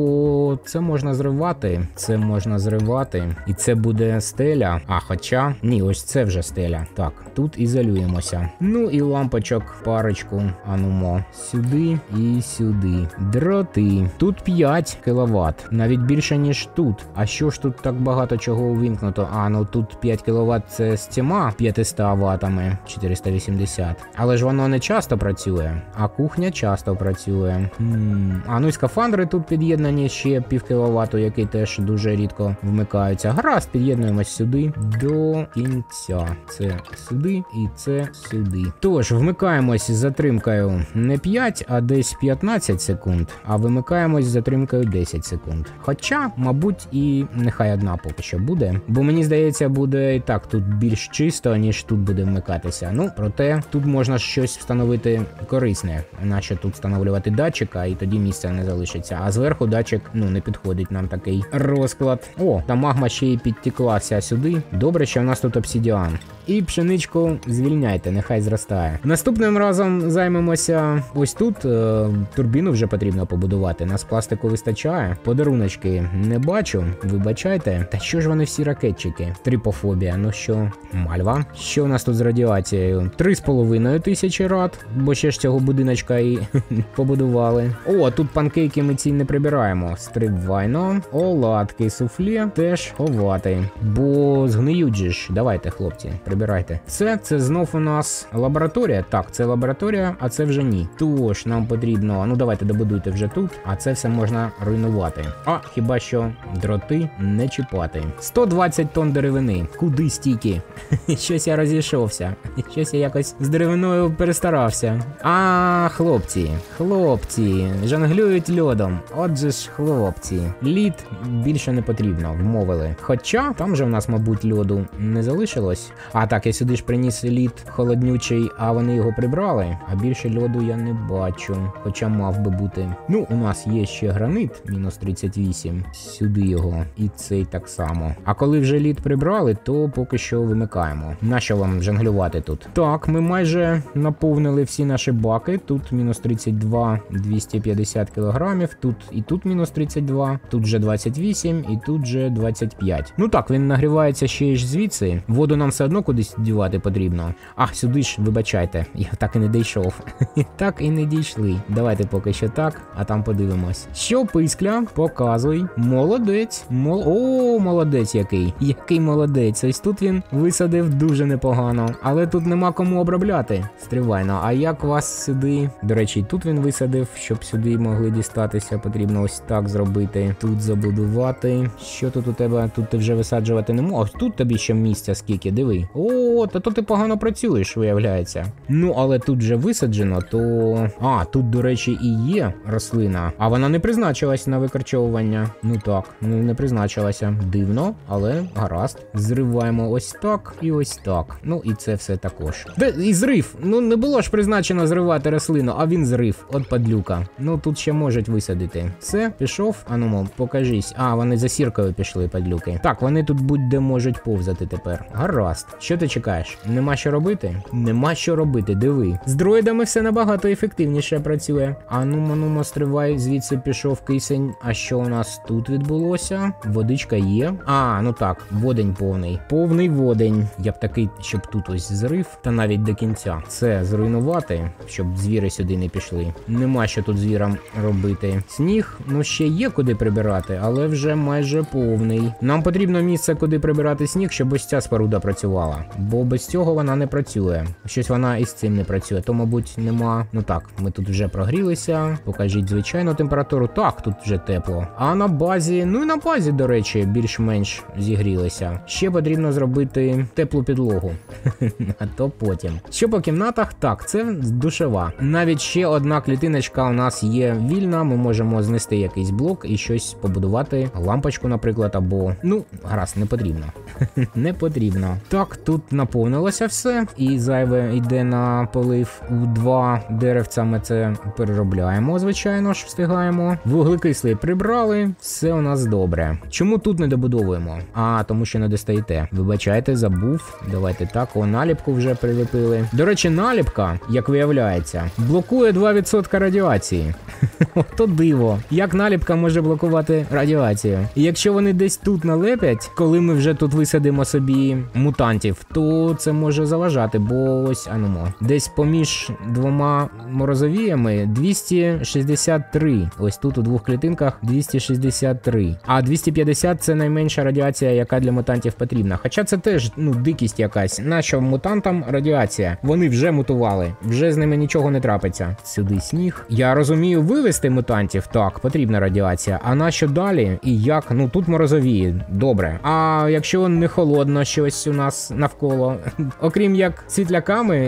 Speaker 1: То це можна зривати. Це можна зривати. І це буде стеля. А, хоча, ні, ось це вже стеля. Так, тут ізолюємося. Ну і лампочок парочку. Анумо. Сюди і сюди. Дроти. Тут п'ять кіловат. Навіть більше, ніж тут. А що ж тут так багато чого увімкнуто? А, ну тут п'ять кіловат це з цими п'ятистами ватами. чотириста вісімдесят. Але ж воно не часто працює. А кухня часто працює. М-м. А ну і скафандри тут під'єднані ще пів кіловату, який теж дуже рідко вмикаються. Гаразд, під'єднуємось сюди до кінця. Це сюди і це сюди. Тож, вмикаємось з затримкою не п'ять, а десь п'ятнадцять секунд. А вимикаємось з затримкою десять секунд. Хоча, мабуть, і нехай одна поки що буде. Бо мені здається, буде і так тут більш чисто, ніж тут буде вмикатися. Ну, проте, тут можна щось встановити корисне. Нащо тут встановлювати датчика, і тоді місця не залишиться. А зверху датчик, ну, не підходить нам такий розклад. О, та магма ще й підтеклася сюди. Добре, що в нас тут обсидіан. І пшеничку звільняйте, нехай зростає. Наступним разом займемося ось тут. Е, турбіну вже потрібно побудувати. Нас пластику вистачає. Подаруночки не бачу, вибачайте. Та що ж вони всі ракетчики? Трипофобія, ну що? Мальва. Що у нас тут з радіацією? Три з половиною тисячі рад, бо ще ж цього будиночка і побудували. О, тут панкейки ми ці не прибираємо. Стрибвайно. Оладки, суфле теж ховати. Бо згниють же ж. Давайте, хлопці, прибирайте. Це, це знов у нас лабораторія. Так, це лабораторія, а це вже ні. Тож, нам потрібно, ну давайте добудуйте вже тут, а це все можна руйнувати. А, хіба що дроти не чіпати. сто двадцять тонн деревини. Куди стільки? Щось я розійшовся. Щось я якось з деревиною перестарався. А, хлопці, хлопці, жонглюють льодом. Отже ж, хлопці. Лід більше не потрібно, вмовили. Хоча, там же в нас, мабуть, льоду не залишилось. А так, я сюди ж приніс лід холоднючий, а вони його прибрали. А більше льоду я не бачу. Хоча мав би бути. Ну, у нас є ще гранит, мінус тридцять вісім. Сюди його. І цей так само. А коли вже лід прибрали, то поки що вимикаємо. Нащо вам жонглювати тут? Так, ми майже наповнили всі наші баки. Тут мінус тридцять два, двісті п'ятдесят кілограмів. Тут і тут мінус тридцять два. Тут вже двадцять вісім і тут вже двадцять п'ять. Ну так, він нагрівається ще й звідси. Воду нам все одно кудись дівати потрібно. А, сюди ж, вибачайте, я так і не дійшов. Так і не дійшли. Давайте поки що так, а там подивимось. Що, Пискля? Показуй. Молодець. Мол... О, молодець який. Який молодець. Ось тут він висадив дуже непогано. Але тут нема кому обробляти. Стривайно. А як вас сюди? До речі, і тут він висадив, щоб сюди могли дістатися. Потрібно ось так зробити. Тут забудувати. Що тут у тебе? Тут ти вже висаджувати не можеш. Ось тут тобі ще місця скільки, диви. О, та то ти погано працюєш, виявляється. Ну, але тут вже висаджено, то... А, тут, до речі, і є рослина. А вона не призначилась на викорчовування. Ну так, ну не призначилася. Дивно, але гаразд. Зриваємо ось так і ось так. Ну і це все також. Де і зрив? Ну не було ж призначено зривати рослину, а він зрив. От падлюка. Ну тут ще можуть висадити. Все, пішов. А ну, покажись. А, вони за сіркою пішли, падлюки. Так, вони тут будь-де можуть повзати тепер. Гаразд. Що ти чекаєш? Нема що робити? Нема що робити, диви. З дроїдами все набагато ефективніше працює. А ну, ну, стривай, звідси пішов кисень. А що у нас тут відбулося? Водичка є. А, ну так, водень повний. Повний водень. Я б такий, щоб тут ось зрив, та навіть до кінця. Це зруйнувати, щоб звіри сюди не пішли. Нема що тут звірам робити. Сніг, ну ще є куди прибирати, але вже майже повний. Нам потрібно місце, куди прибирати сніг, щоб ось ця споруда працювала. Бо без цього вона не працює. Щось вона із цим не працює, то, мабуть, нема. Ну так, ми тут вже прогрілися. Покажіть звичайну температуру. Так, тут вже тепло. А на базі, ну і на базі, до речі, більш-менш зігрілися. Ще потрібно зробити теплу підлогу. А то потім. Що по кімнатах? Так, це душова. Навіть ще одна клітиночка у нас є вільна. Ми можемо знести якийсь блок і щось побудувати. Лампочку, наприклад, або... Ну, гаразд, не потрібно. Не потрібно. Так, тут наповнилося все. І зайве йде на полив. У два деревця ми це переробляємо, звичайно ж, встигаємо. Вуглекислий прибрали, все у нас добре. Чому тут не добудовуємо? А, тому що не достаєте. Вибачайте, забув. Давайте так, о, наліпку вже прилепили. До речі, наліпка, як виявляється, блокує два відсотки радіації. Ото диво. Як наліпка може блокувати радіацію? І якщо вони десь тут налепять, коли ми вже тут висадимо собі мутантів, то це може заважати, бо ось, анумо, десь поміж двома морозовіями двісті шістдесят три. Ось тут у двох клітинках двісті шістдесят три. А двісті п'ятдесят це найменша радіація, яка для мутантів потрібна. Хоча це теж, ну, дикість якась. Нащо мутантам радіація? Вони вже мутували. Вже з ними нічого не трапиться. Сюди сніг. Я розумію, вивести мутантів, так, потрібна радіація. А нащо далі? І як? Ну, тут морозові. Добре. А якщо не холодно щось у нас навколо? Окрім як світляками,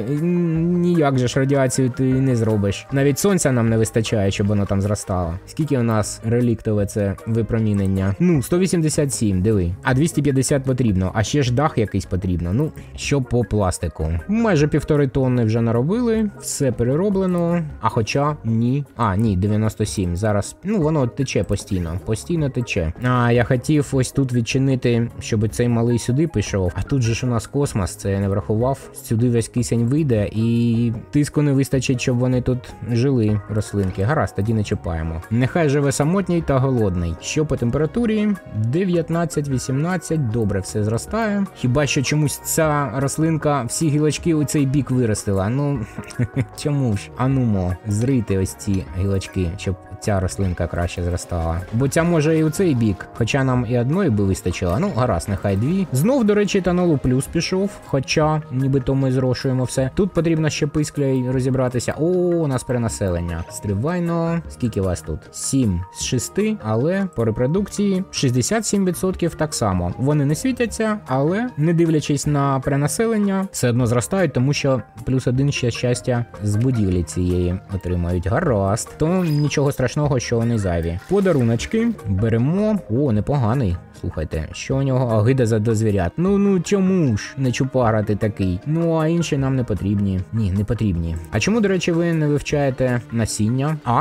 Speaker 1: ніяк же ж радіацію ти не зробиш. Навіть сонця нам не вистачає, щоб воно там зростало. Скільки у нас реліктове це випромінення? Ну, сто вісімдесят сім, диви. А двісті п'ятдесят потрібно. А ще ж дах якийсь потрібно. Ну, що по пластику? Майже півтори тонни вже наробили. Все перероблено. А хоча ні. А, ні, дев'яносто сім. Зараз, ну, воно тече постійно. Постійно тече. А, я хотів ось тут відчинити, щоб цей малий сюди пішов. А тут же ж у нас космос, це я не врахував. Сюди весь кисень вийде і тиску не вистачить, щоб вони тут жили, рослинки. Гаразд, тоді не чіпаємо. Нехай живе самотній та голодний. Що по температурі? дев'ятнадцять вісімнадцять. Добре, все зростає. Хіба що чомусь ця рослинка всі гілочки у цей бік виростила. Ну, чому ж? Анумо, зрити ось ці гілочки, щоб ця рослинка краще зростала. Бо ця може і у цей бік, хоча нам і одної би вистачило. Ну, гаразд, нехай дві. Знов, до речі, етанолу плюс пішов, хоча нібито ми зрошуємо все. Тут потрібно ще пискляй розібратися. О, у нас перенаселення. Стривайно. Скільки вас тут? сім з шести, але по репродукції шістдесят сім відсотків так само. Вони не світяться, але не дивлячись на перенаселення, все одно зростають, тому що плюс один ще щастя з будівлі цієї отримають. Гаразд. То нічого страшного, що вони зайві. Подаруночки беремо. О, непоганий. Слухайте, що у нього агида за до звірят. Ну, ну, чому ж не чупара ти такий? Ну, а інші нам не потрібні. Ні, не потрібні. А чому, до речі, ви не вивчаєте насіння? А?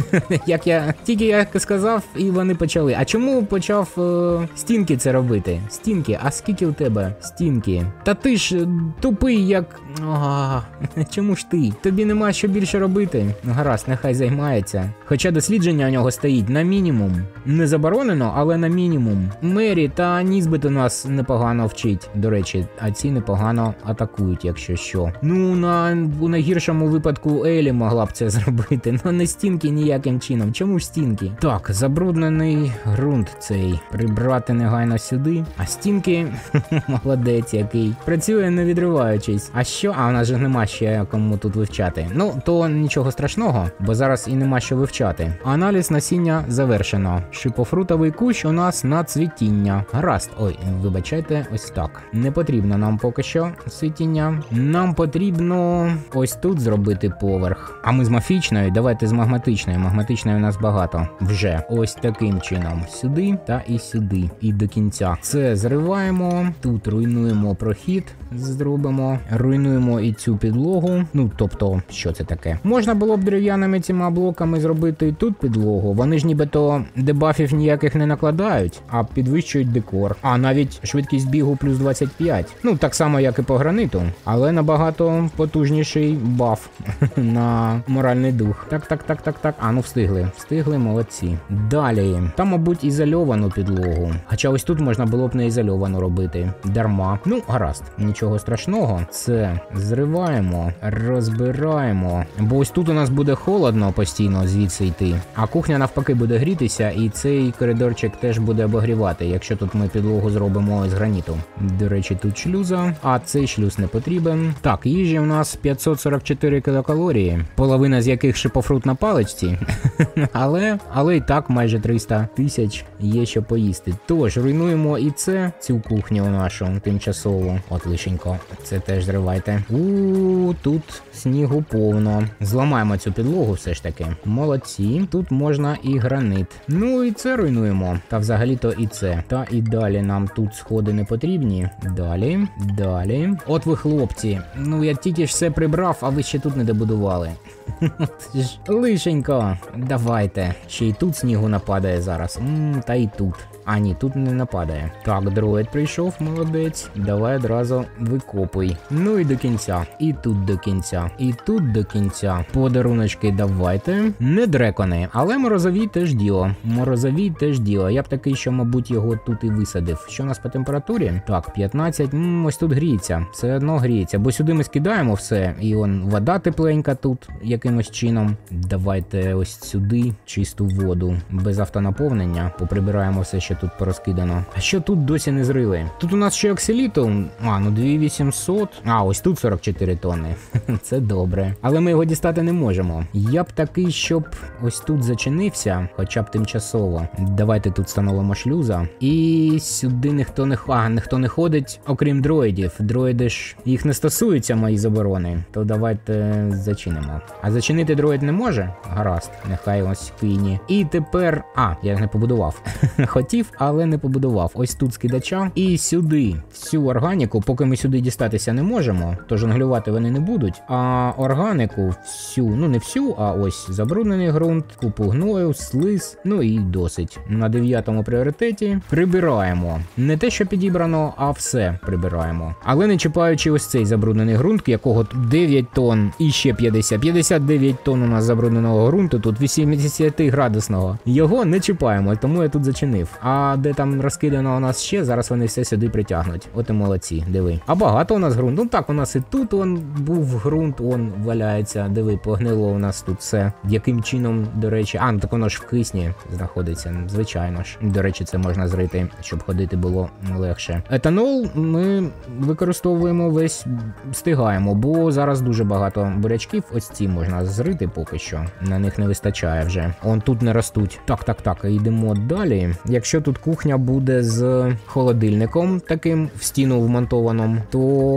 Speaker 1: Як я тільки я сказав, і вони почали. А чому почав е, стінки це робити? Стінки, а скільки у тебе стінки? Та ти ж тупий, як... А, чому ж ти? Тобі нема що більше робити? Гаразд, нехай займається. Хоча дослідження у нього стоїть на мінімум. Не заборонено, але на мінімум. Мері та Нізбит у нас непогано вчить, до речі, а ці непогано атакують, якщо що. Ну, на, у найгіршому випадку Елі могла б це зробити, але не стінки ніяким чином. Чому ж стінки? Так, забруднений ґрунт цей прибрати негайно сюди, а стінки, молодець який, працює не відриваючись. А що? А у нас же нема ще кому тут вивчати. Ну, то нічого страшного, бо зараз і нема що вивчати. Аналіз насіння завершено. Шипофрутовий кущ у нас на цвітіння. Гаразд. Ой, вибачайте, ось так. Не потрібно нам поки що цвітіння. Нам потрібно ось тут зробити поверх. А ми з мафічною? Давайте з магматичною. Магматичної у нас багато. Вже. Ось таким чином. Сюди та і сюди. І до кінця. Це зриваємо. Тут руйнуємо прохід. Зробимо. Руйнуємо і цю підлогу. Ну, тобто, що це таке? Можна було б дерев'яними цими блоками зробити і тут підлогу. Вони ж нібито дебафів ніяких не накладають, а підвищують декор. А навіть швидкість бігу плюс двадцять п'ять. Ну, так само, як і по граниту. Але набагато потужніший баф на моральний дух. Так, так, так, так, так. А, ну встигли. Встигли, молодці. Далі. Там, мабуть, ізольовану підлогу. Хоча ось тут можна було б не ізольовану робити. Дарма. Ну, гаразд. Нічого страшного. Це зриваємо, розбираємо. Бо ось тут у нас буде холодно постійно звідси йти. А кухня навпаки буде грітися, і цей коридорчик теж буде обогрівати, якщо тут ми підлогу зробимо з граніту. До речі, тут шлюза, а цей шлюз не потрібен. Так, їжі у нас п'ятсот сорок чотири кілокалорії, половина з яких шипофрут на паличці. але, але і так майже триста тисяч є що поїсти. Тож, руйнуємо і це, цю кухню нашу тимчасову. От лишенько, це теж зривайте. У тут снігу повно. Зламаємо цю підлогу все ж таки. Молодці. Тут можна і гранит. Ну і це руйнуємо. Та взагалі-то і це все. Та і далі нам тут сходи не потрібні. Далі, далі. От ви, хлопці. Ну я тільки ж все прибрав, а ви ще тут не добудували. Лишенько. Давайте. Ще й тут снігу нападає зараз. Ммм, та й тут. А ні, тут не нападає. Так, дроїд прийшов, молодець. Давай одразу викопуй. Ну і до кінця. І тут до кінця. І тут до кінця. Подаруночки давайте. Не дрекони, але морозовій теж діло. Морозовій теж діло. Я б такий, що, мабуть, його тут і висадив. Що у нас по температурі? Так, п'ятнадцять. М, ось тут гріється. Все одно гріється. Бо сюди ми скидаємо все. І он вода тепленька тут якимось чином. Давайте ось сюди чисту воду. Без автонаповнення. Поприбираємо все, що тут порозкидано. А що тут досі не зрили? Тут у нас ще оксиліту. А, ну дві тисячі вісімсот. А, ось тут сорок чотири тонни. Це добре. Але ми його дістати не можемо. Я б такий, щоб ось тут зачинився, хоча б тимчасово. Давайте тут встановимо шлюза. І сюди ніхто не, а, ніхто не ходить, окрім дроїдів. Дроїди ж, їх не стосуються мої заборони. То давайте зачинимо. А зачинити дроїд не може? Гаразд. Нехай ось кині. І тепер... А, я не побудував. Хотів, але не побудував. Ось тут скидача. І сюди всю органіку, поки ми сюди дістатися не можемо, то жонглювати вони не будуть. А органіку всю, ну не всю, а ось забруднений ґрунт, купу гною, слиз, ну і досить. На дев'ятому пріоритеті прибираємо. Не те, що підібрано, а все прибираємо. Але не чіпаючи ось цей забруднений ґрунт, якого дев'ять тонн і ще п'ятдесят. п'ятдесят дев'ять тонн у нас забрудненого ґрунту, тут вісімдесят градусного. Його не чіпаємо, тому я тут зачинив. А де там розкидано у нас ще, зараз вони все сюди притягнуть. От і молодці, диви. А багато у нас ґрунт. Ну так, у нас і тут он був ґрунт, он валяється. Диви, погнило у нас тут все. Яким чином, до речі, а, ну так воно ж в кисні знаходиться, звичайно ж. До речі, це можна зрити, щоб ходити було легше. Етанол ми використовуємо весь, встигаємо, бо зараз дуже багато бурячків. Ось ці можна зрити поки що. На них не вистачає вже. Он тут не ростуть. Так, так, так, йдемо далі. Якщо тут кухня буде з холодильником таким в стіну вмонтованим, то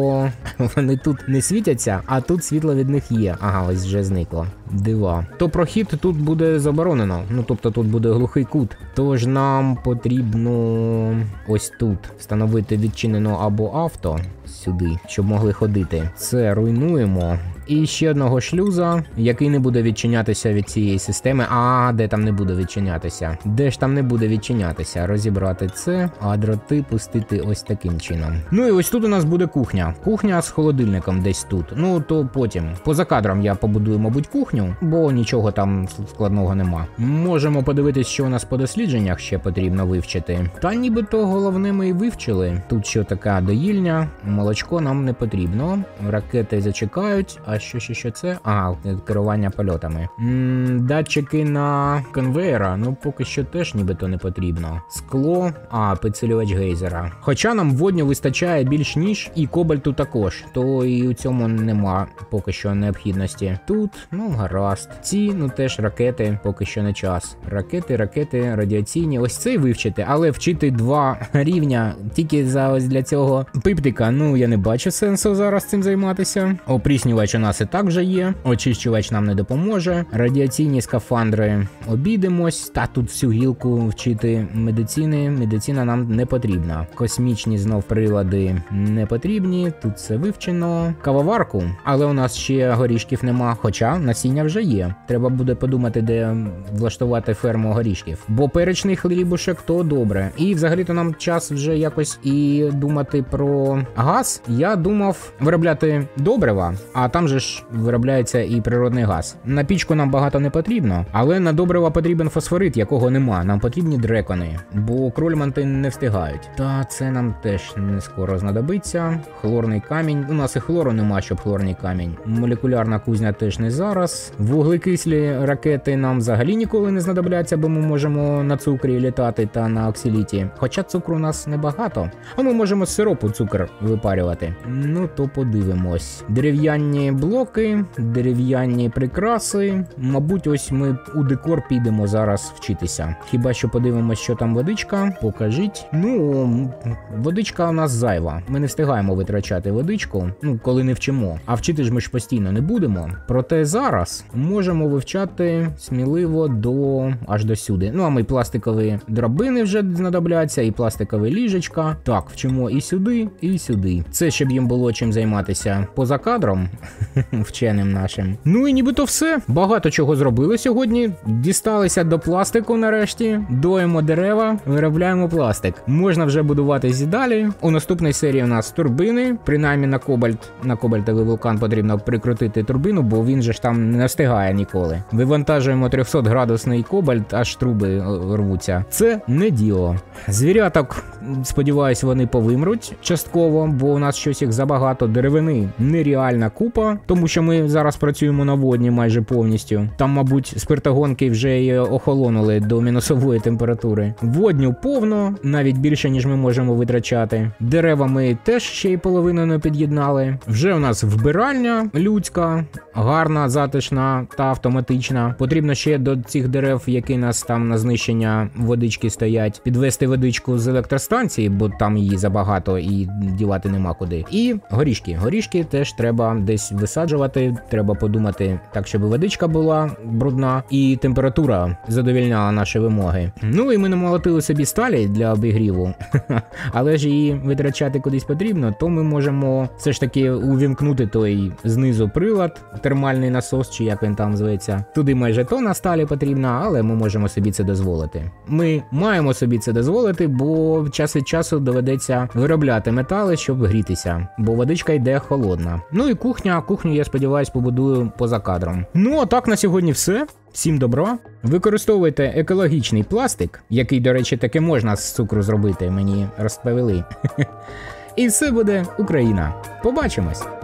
Speaker 1: вони тут не світяться, а тут світло від них є. Ага, ось вже зникло. Дива. То прохід тут буде заборонено. Ну, тобто тут буде глухий кут. Тож нам потрібно ось тут встановити відчинено або авто сюди, щоб могли ходити. Це руйнуємо. І ще одного шлюза, який не буде відчинятися від цієї системи. А, де там не буде відчинятися? Де ж там не буде відчинятися? Розібрати це, а дроти пустити ось таким чином. Ну і ось тут у нас буде кухня. Кухня з холодильником десь тут. Ну, то потім. Поза кадром я побудую, мабуть, кухню, бо нічого там складного нема. Можемо подивитись, що у нас по дослідженнях ще потрібно вивчити. Та нібито головне ми і вивчили. Тут що така доїльня, молочко нам не потрібно. Ракети зачекають, а що, що, що це? А, керування польотами. М-м, датчики на конвейера, ну поки що теж нібито не потрібно. Скло, а, підсилювач гейзера. Хоча нам водню вистачає більш ніж, і кобальту також, то і у цьому нема поки що необхідності. Тут, ну гаразд. Ці, ну теж ракети, поки що не час. Ракети, ракети, радіаційні. Ось цей вивчити, але вчити два рівня тільки за ось для цього пиптика, ну я не бачу сенсу зараз цим займатися. Опріснювач у нас і так вже є. Очищувач нам не допоможе. Радіаційні скафандри обійдемось. Та тут всю гілку вчити медицини. Медицина нам не потрібна. Космічні знов прилади не потрібні. Тут все вивчено. Кавоварку, але у нас ще горішків нема. Хоча насіння вже є. Треба буде подумати, де влаштувати ферму горішків. Бо перечний хлібушек то добре. І взагалі-то нам час вже якось і думати про газ. Я думав виробляти добрива, а там же ж виробляється і природний газ. На пічку нам багато не потрібно, але на добрива потрібен фосфорит, якого нема. Нам потрібні дрекони, бо крольманти не встигають. Та це нам теж не скоро знадобиться. Хлорний камінь. У нас і хлору нема, щоб хлорний камінь. Молекулярна кузня теж не зараз. Вуглекислі ракети нам взагалі ніколи не знадобляться, бо ми можемо на цукрі літати та на оксиліті. Хоча цукру у нас небагато, а ми можемо з сиропу цукор випарювати. Ну то подивимось. Дерев'яні блоки, дерев'яні прикраси. Мабуть, ось ми у декор підемо зараз вчитися. Хіба що подивимось, що там водичка. Покажіть. Ну, водичка у нас зайва. Ми не встигаємо витрачати водичку, ну, коли не вчимо. А вчити ж ми ж постійно не будемо. Проте зараз нас можемо вивчати сміливо до аж до сюди. Ну, а ми пластикові драбини вже знадобляться, і пластикові ліжечка. Так, вчимо і сюди, і сюди. Це щоб їм було чим займатися поза кадром, вченим нашим. Ну і нібито все. Багато чого зробили сьогодні. Дісталися до пластику нарешті. Доїмо дерева, виробляємо пластик. Можна вже будуватись і далі. У наступній серії у нас турбини. Принаймні на кобальт, на кобальтовий вулкан потрібно прикрутити турбину, бо він же ж там не встигає ніколи. Вивантажуємо триста градусний кобальт, аж труби рвуться. Це не діло. Звіряток, сподіваюсь, вони повимруть частково, бо у нас щось їх забагато. Деревини нереальна купа, тому що ми зараз працюємо на водні майже повністю. Там, мабуть, спиртогонки вже й охолонули до мінусової температури. Водню повно, навіть більше, ніж ми можемо витрачати. Дерева ми теж ще й половину не під'єднали. Вже у нас вбиральня людська, гарна, затишна та автоматична. Потрібно ще до цих дерев, які нас там на знищення водички стоять, підвести водичку з електростанції, бо там її забагато і дівати нема куди. І горішки. Горішки теж треба десь висаджувати, треба подумати так, щоб водичка була брудна і температура задовільняла наші вимоги. Ну і ми намолотили собі сталі для обігріву, але ж її витрачати кудись потрібно, то ми можемо все ж таки увімкнути той знизу прилад, термальний насос, чи як він там зветься. Туди майже тонна сталі потрібна, але ми можемо собі це дозволити. Ми маємо собі це дозволити, бо час від часу доведеться виробляти метали, щоб грітися, бо водичка йде холодна. Ну і кухня, кухню, я сподіваюсь, побудую поза кадром. Ну а так на сьогодні все. Всім добра. Використовуйте екологічний пластик, який, до речі, таки можна з цукру зробити, мені розповіли. І все буде Україна. Побачимось!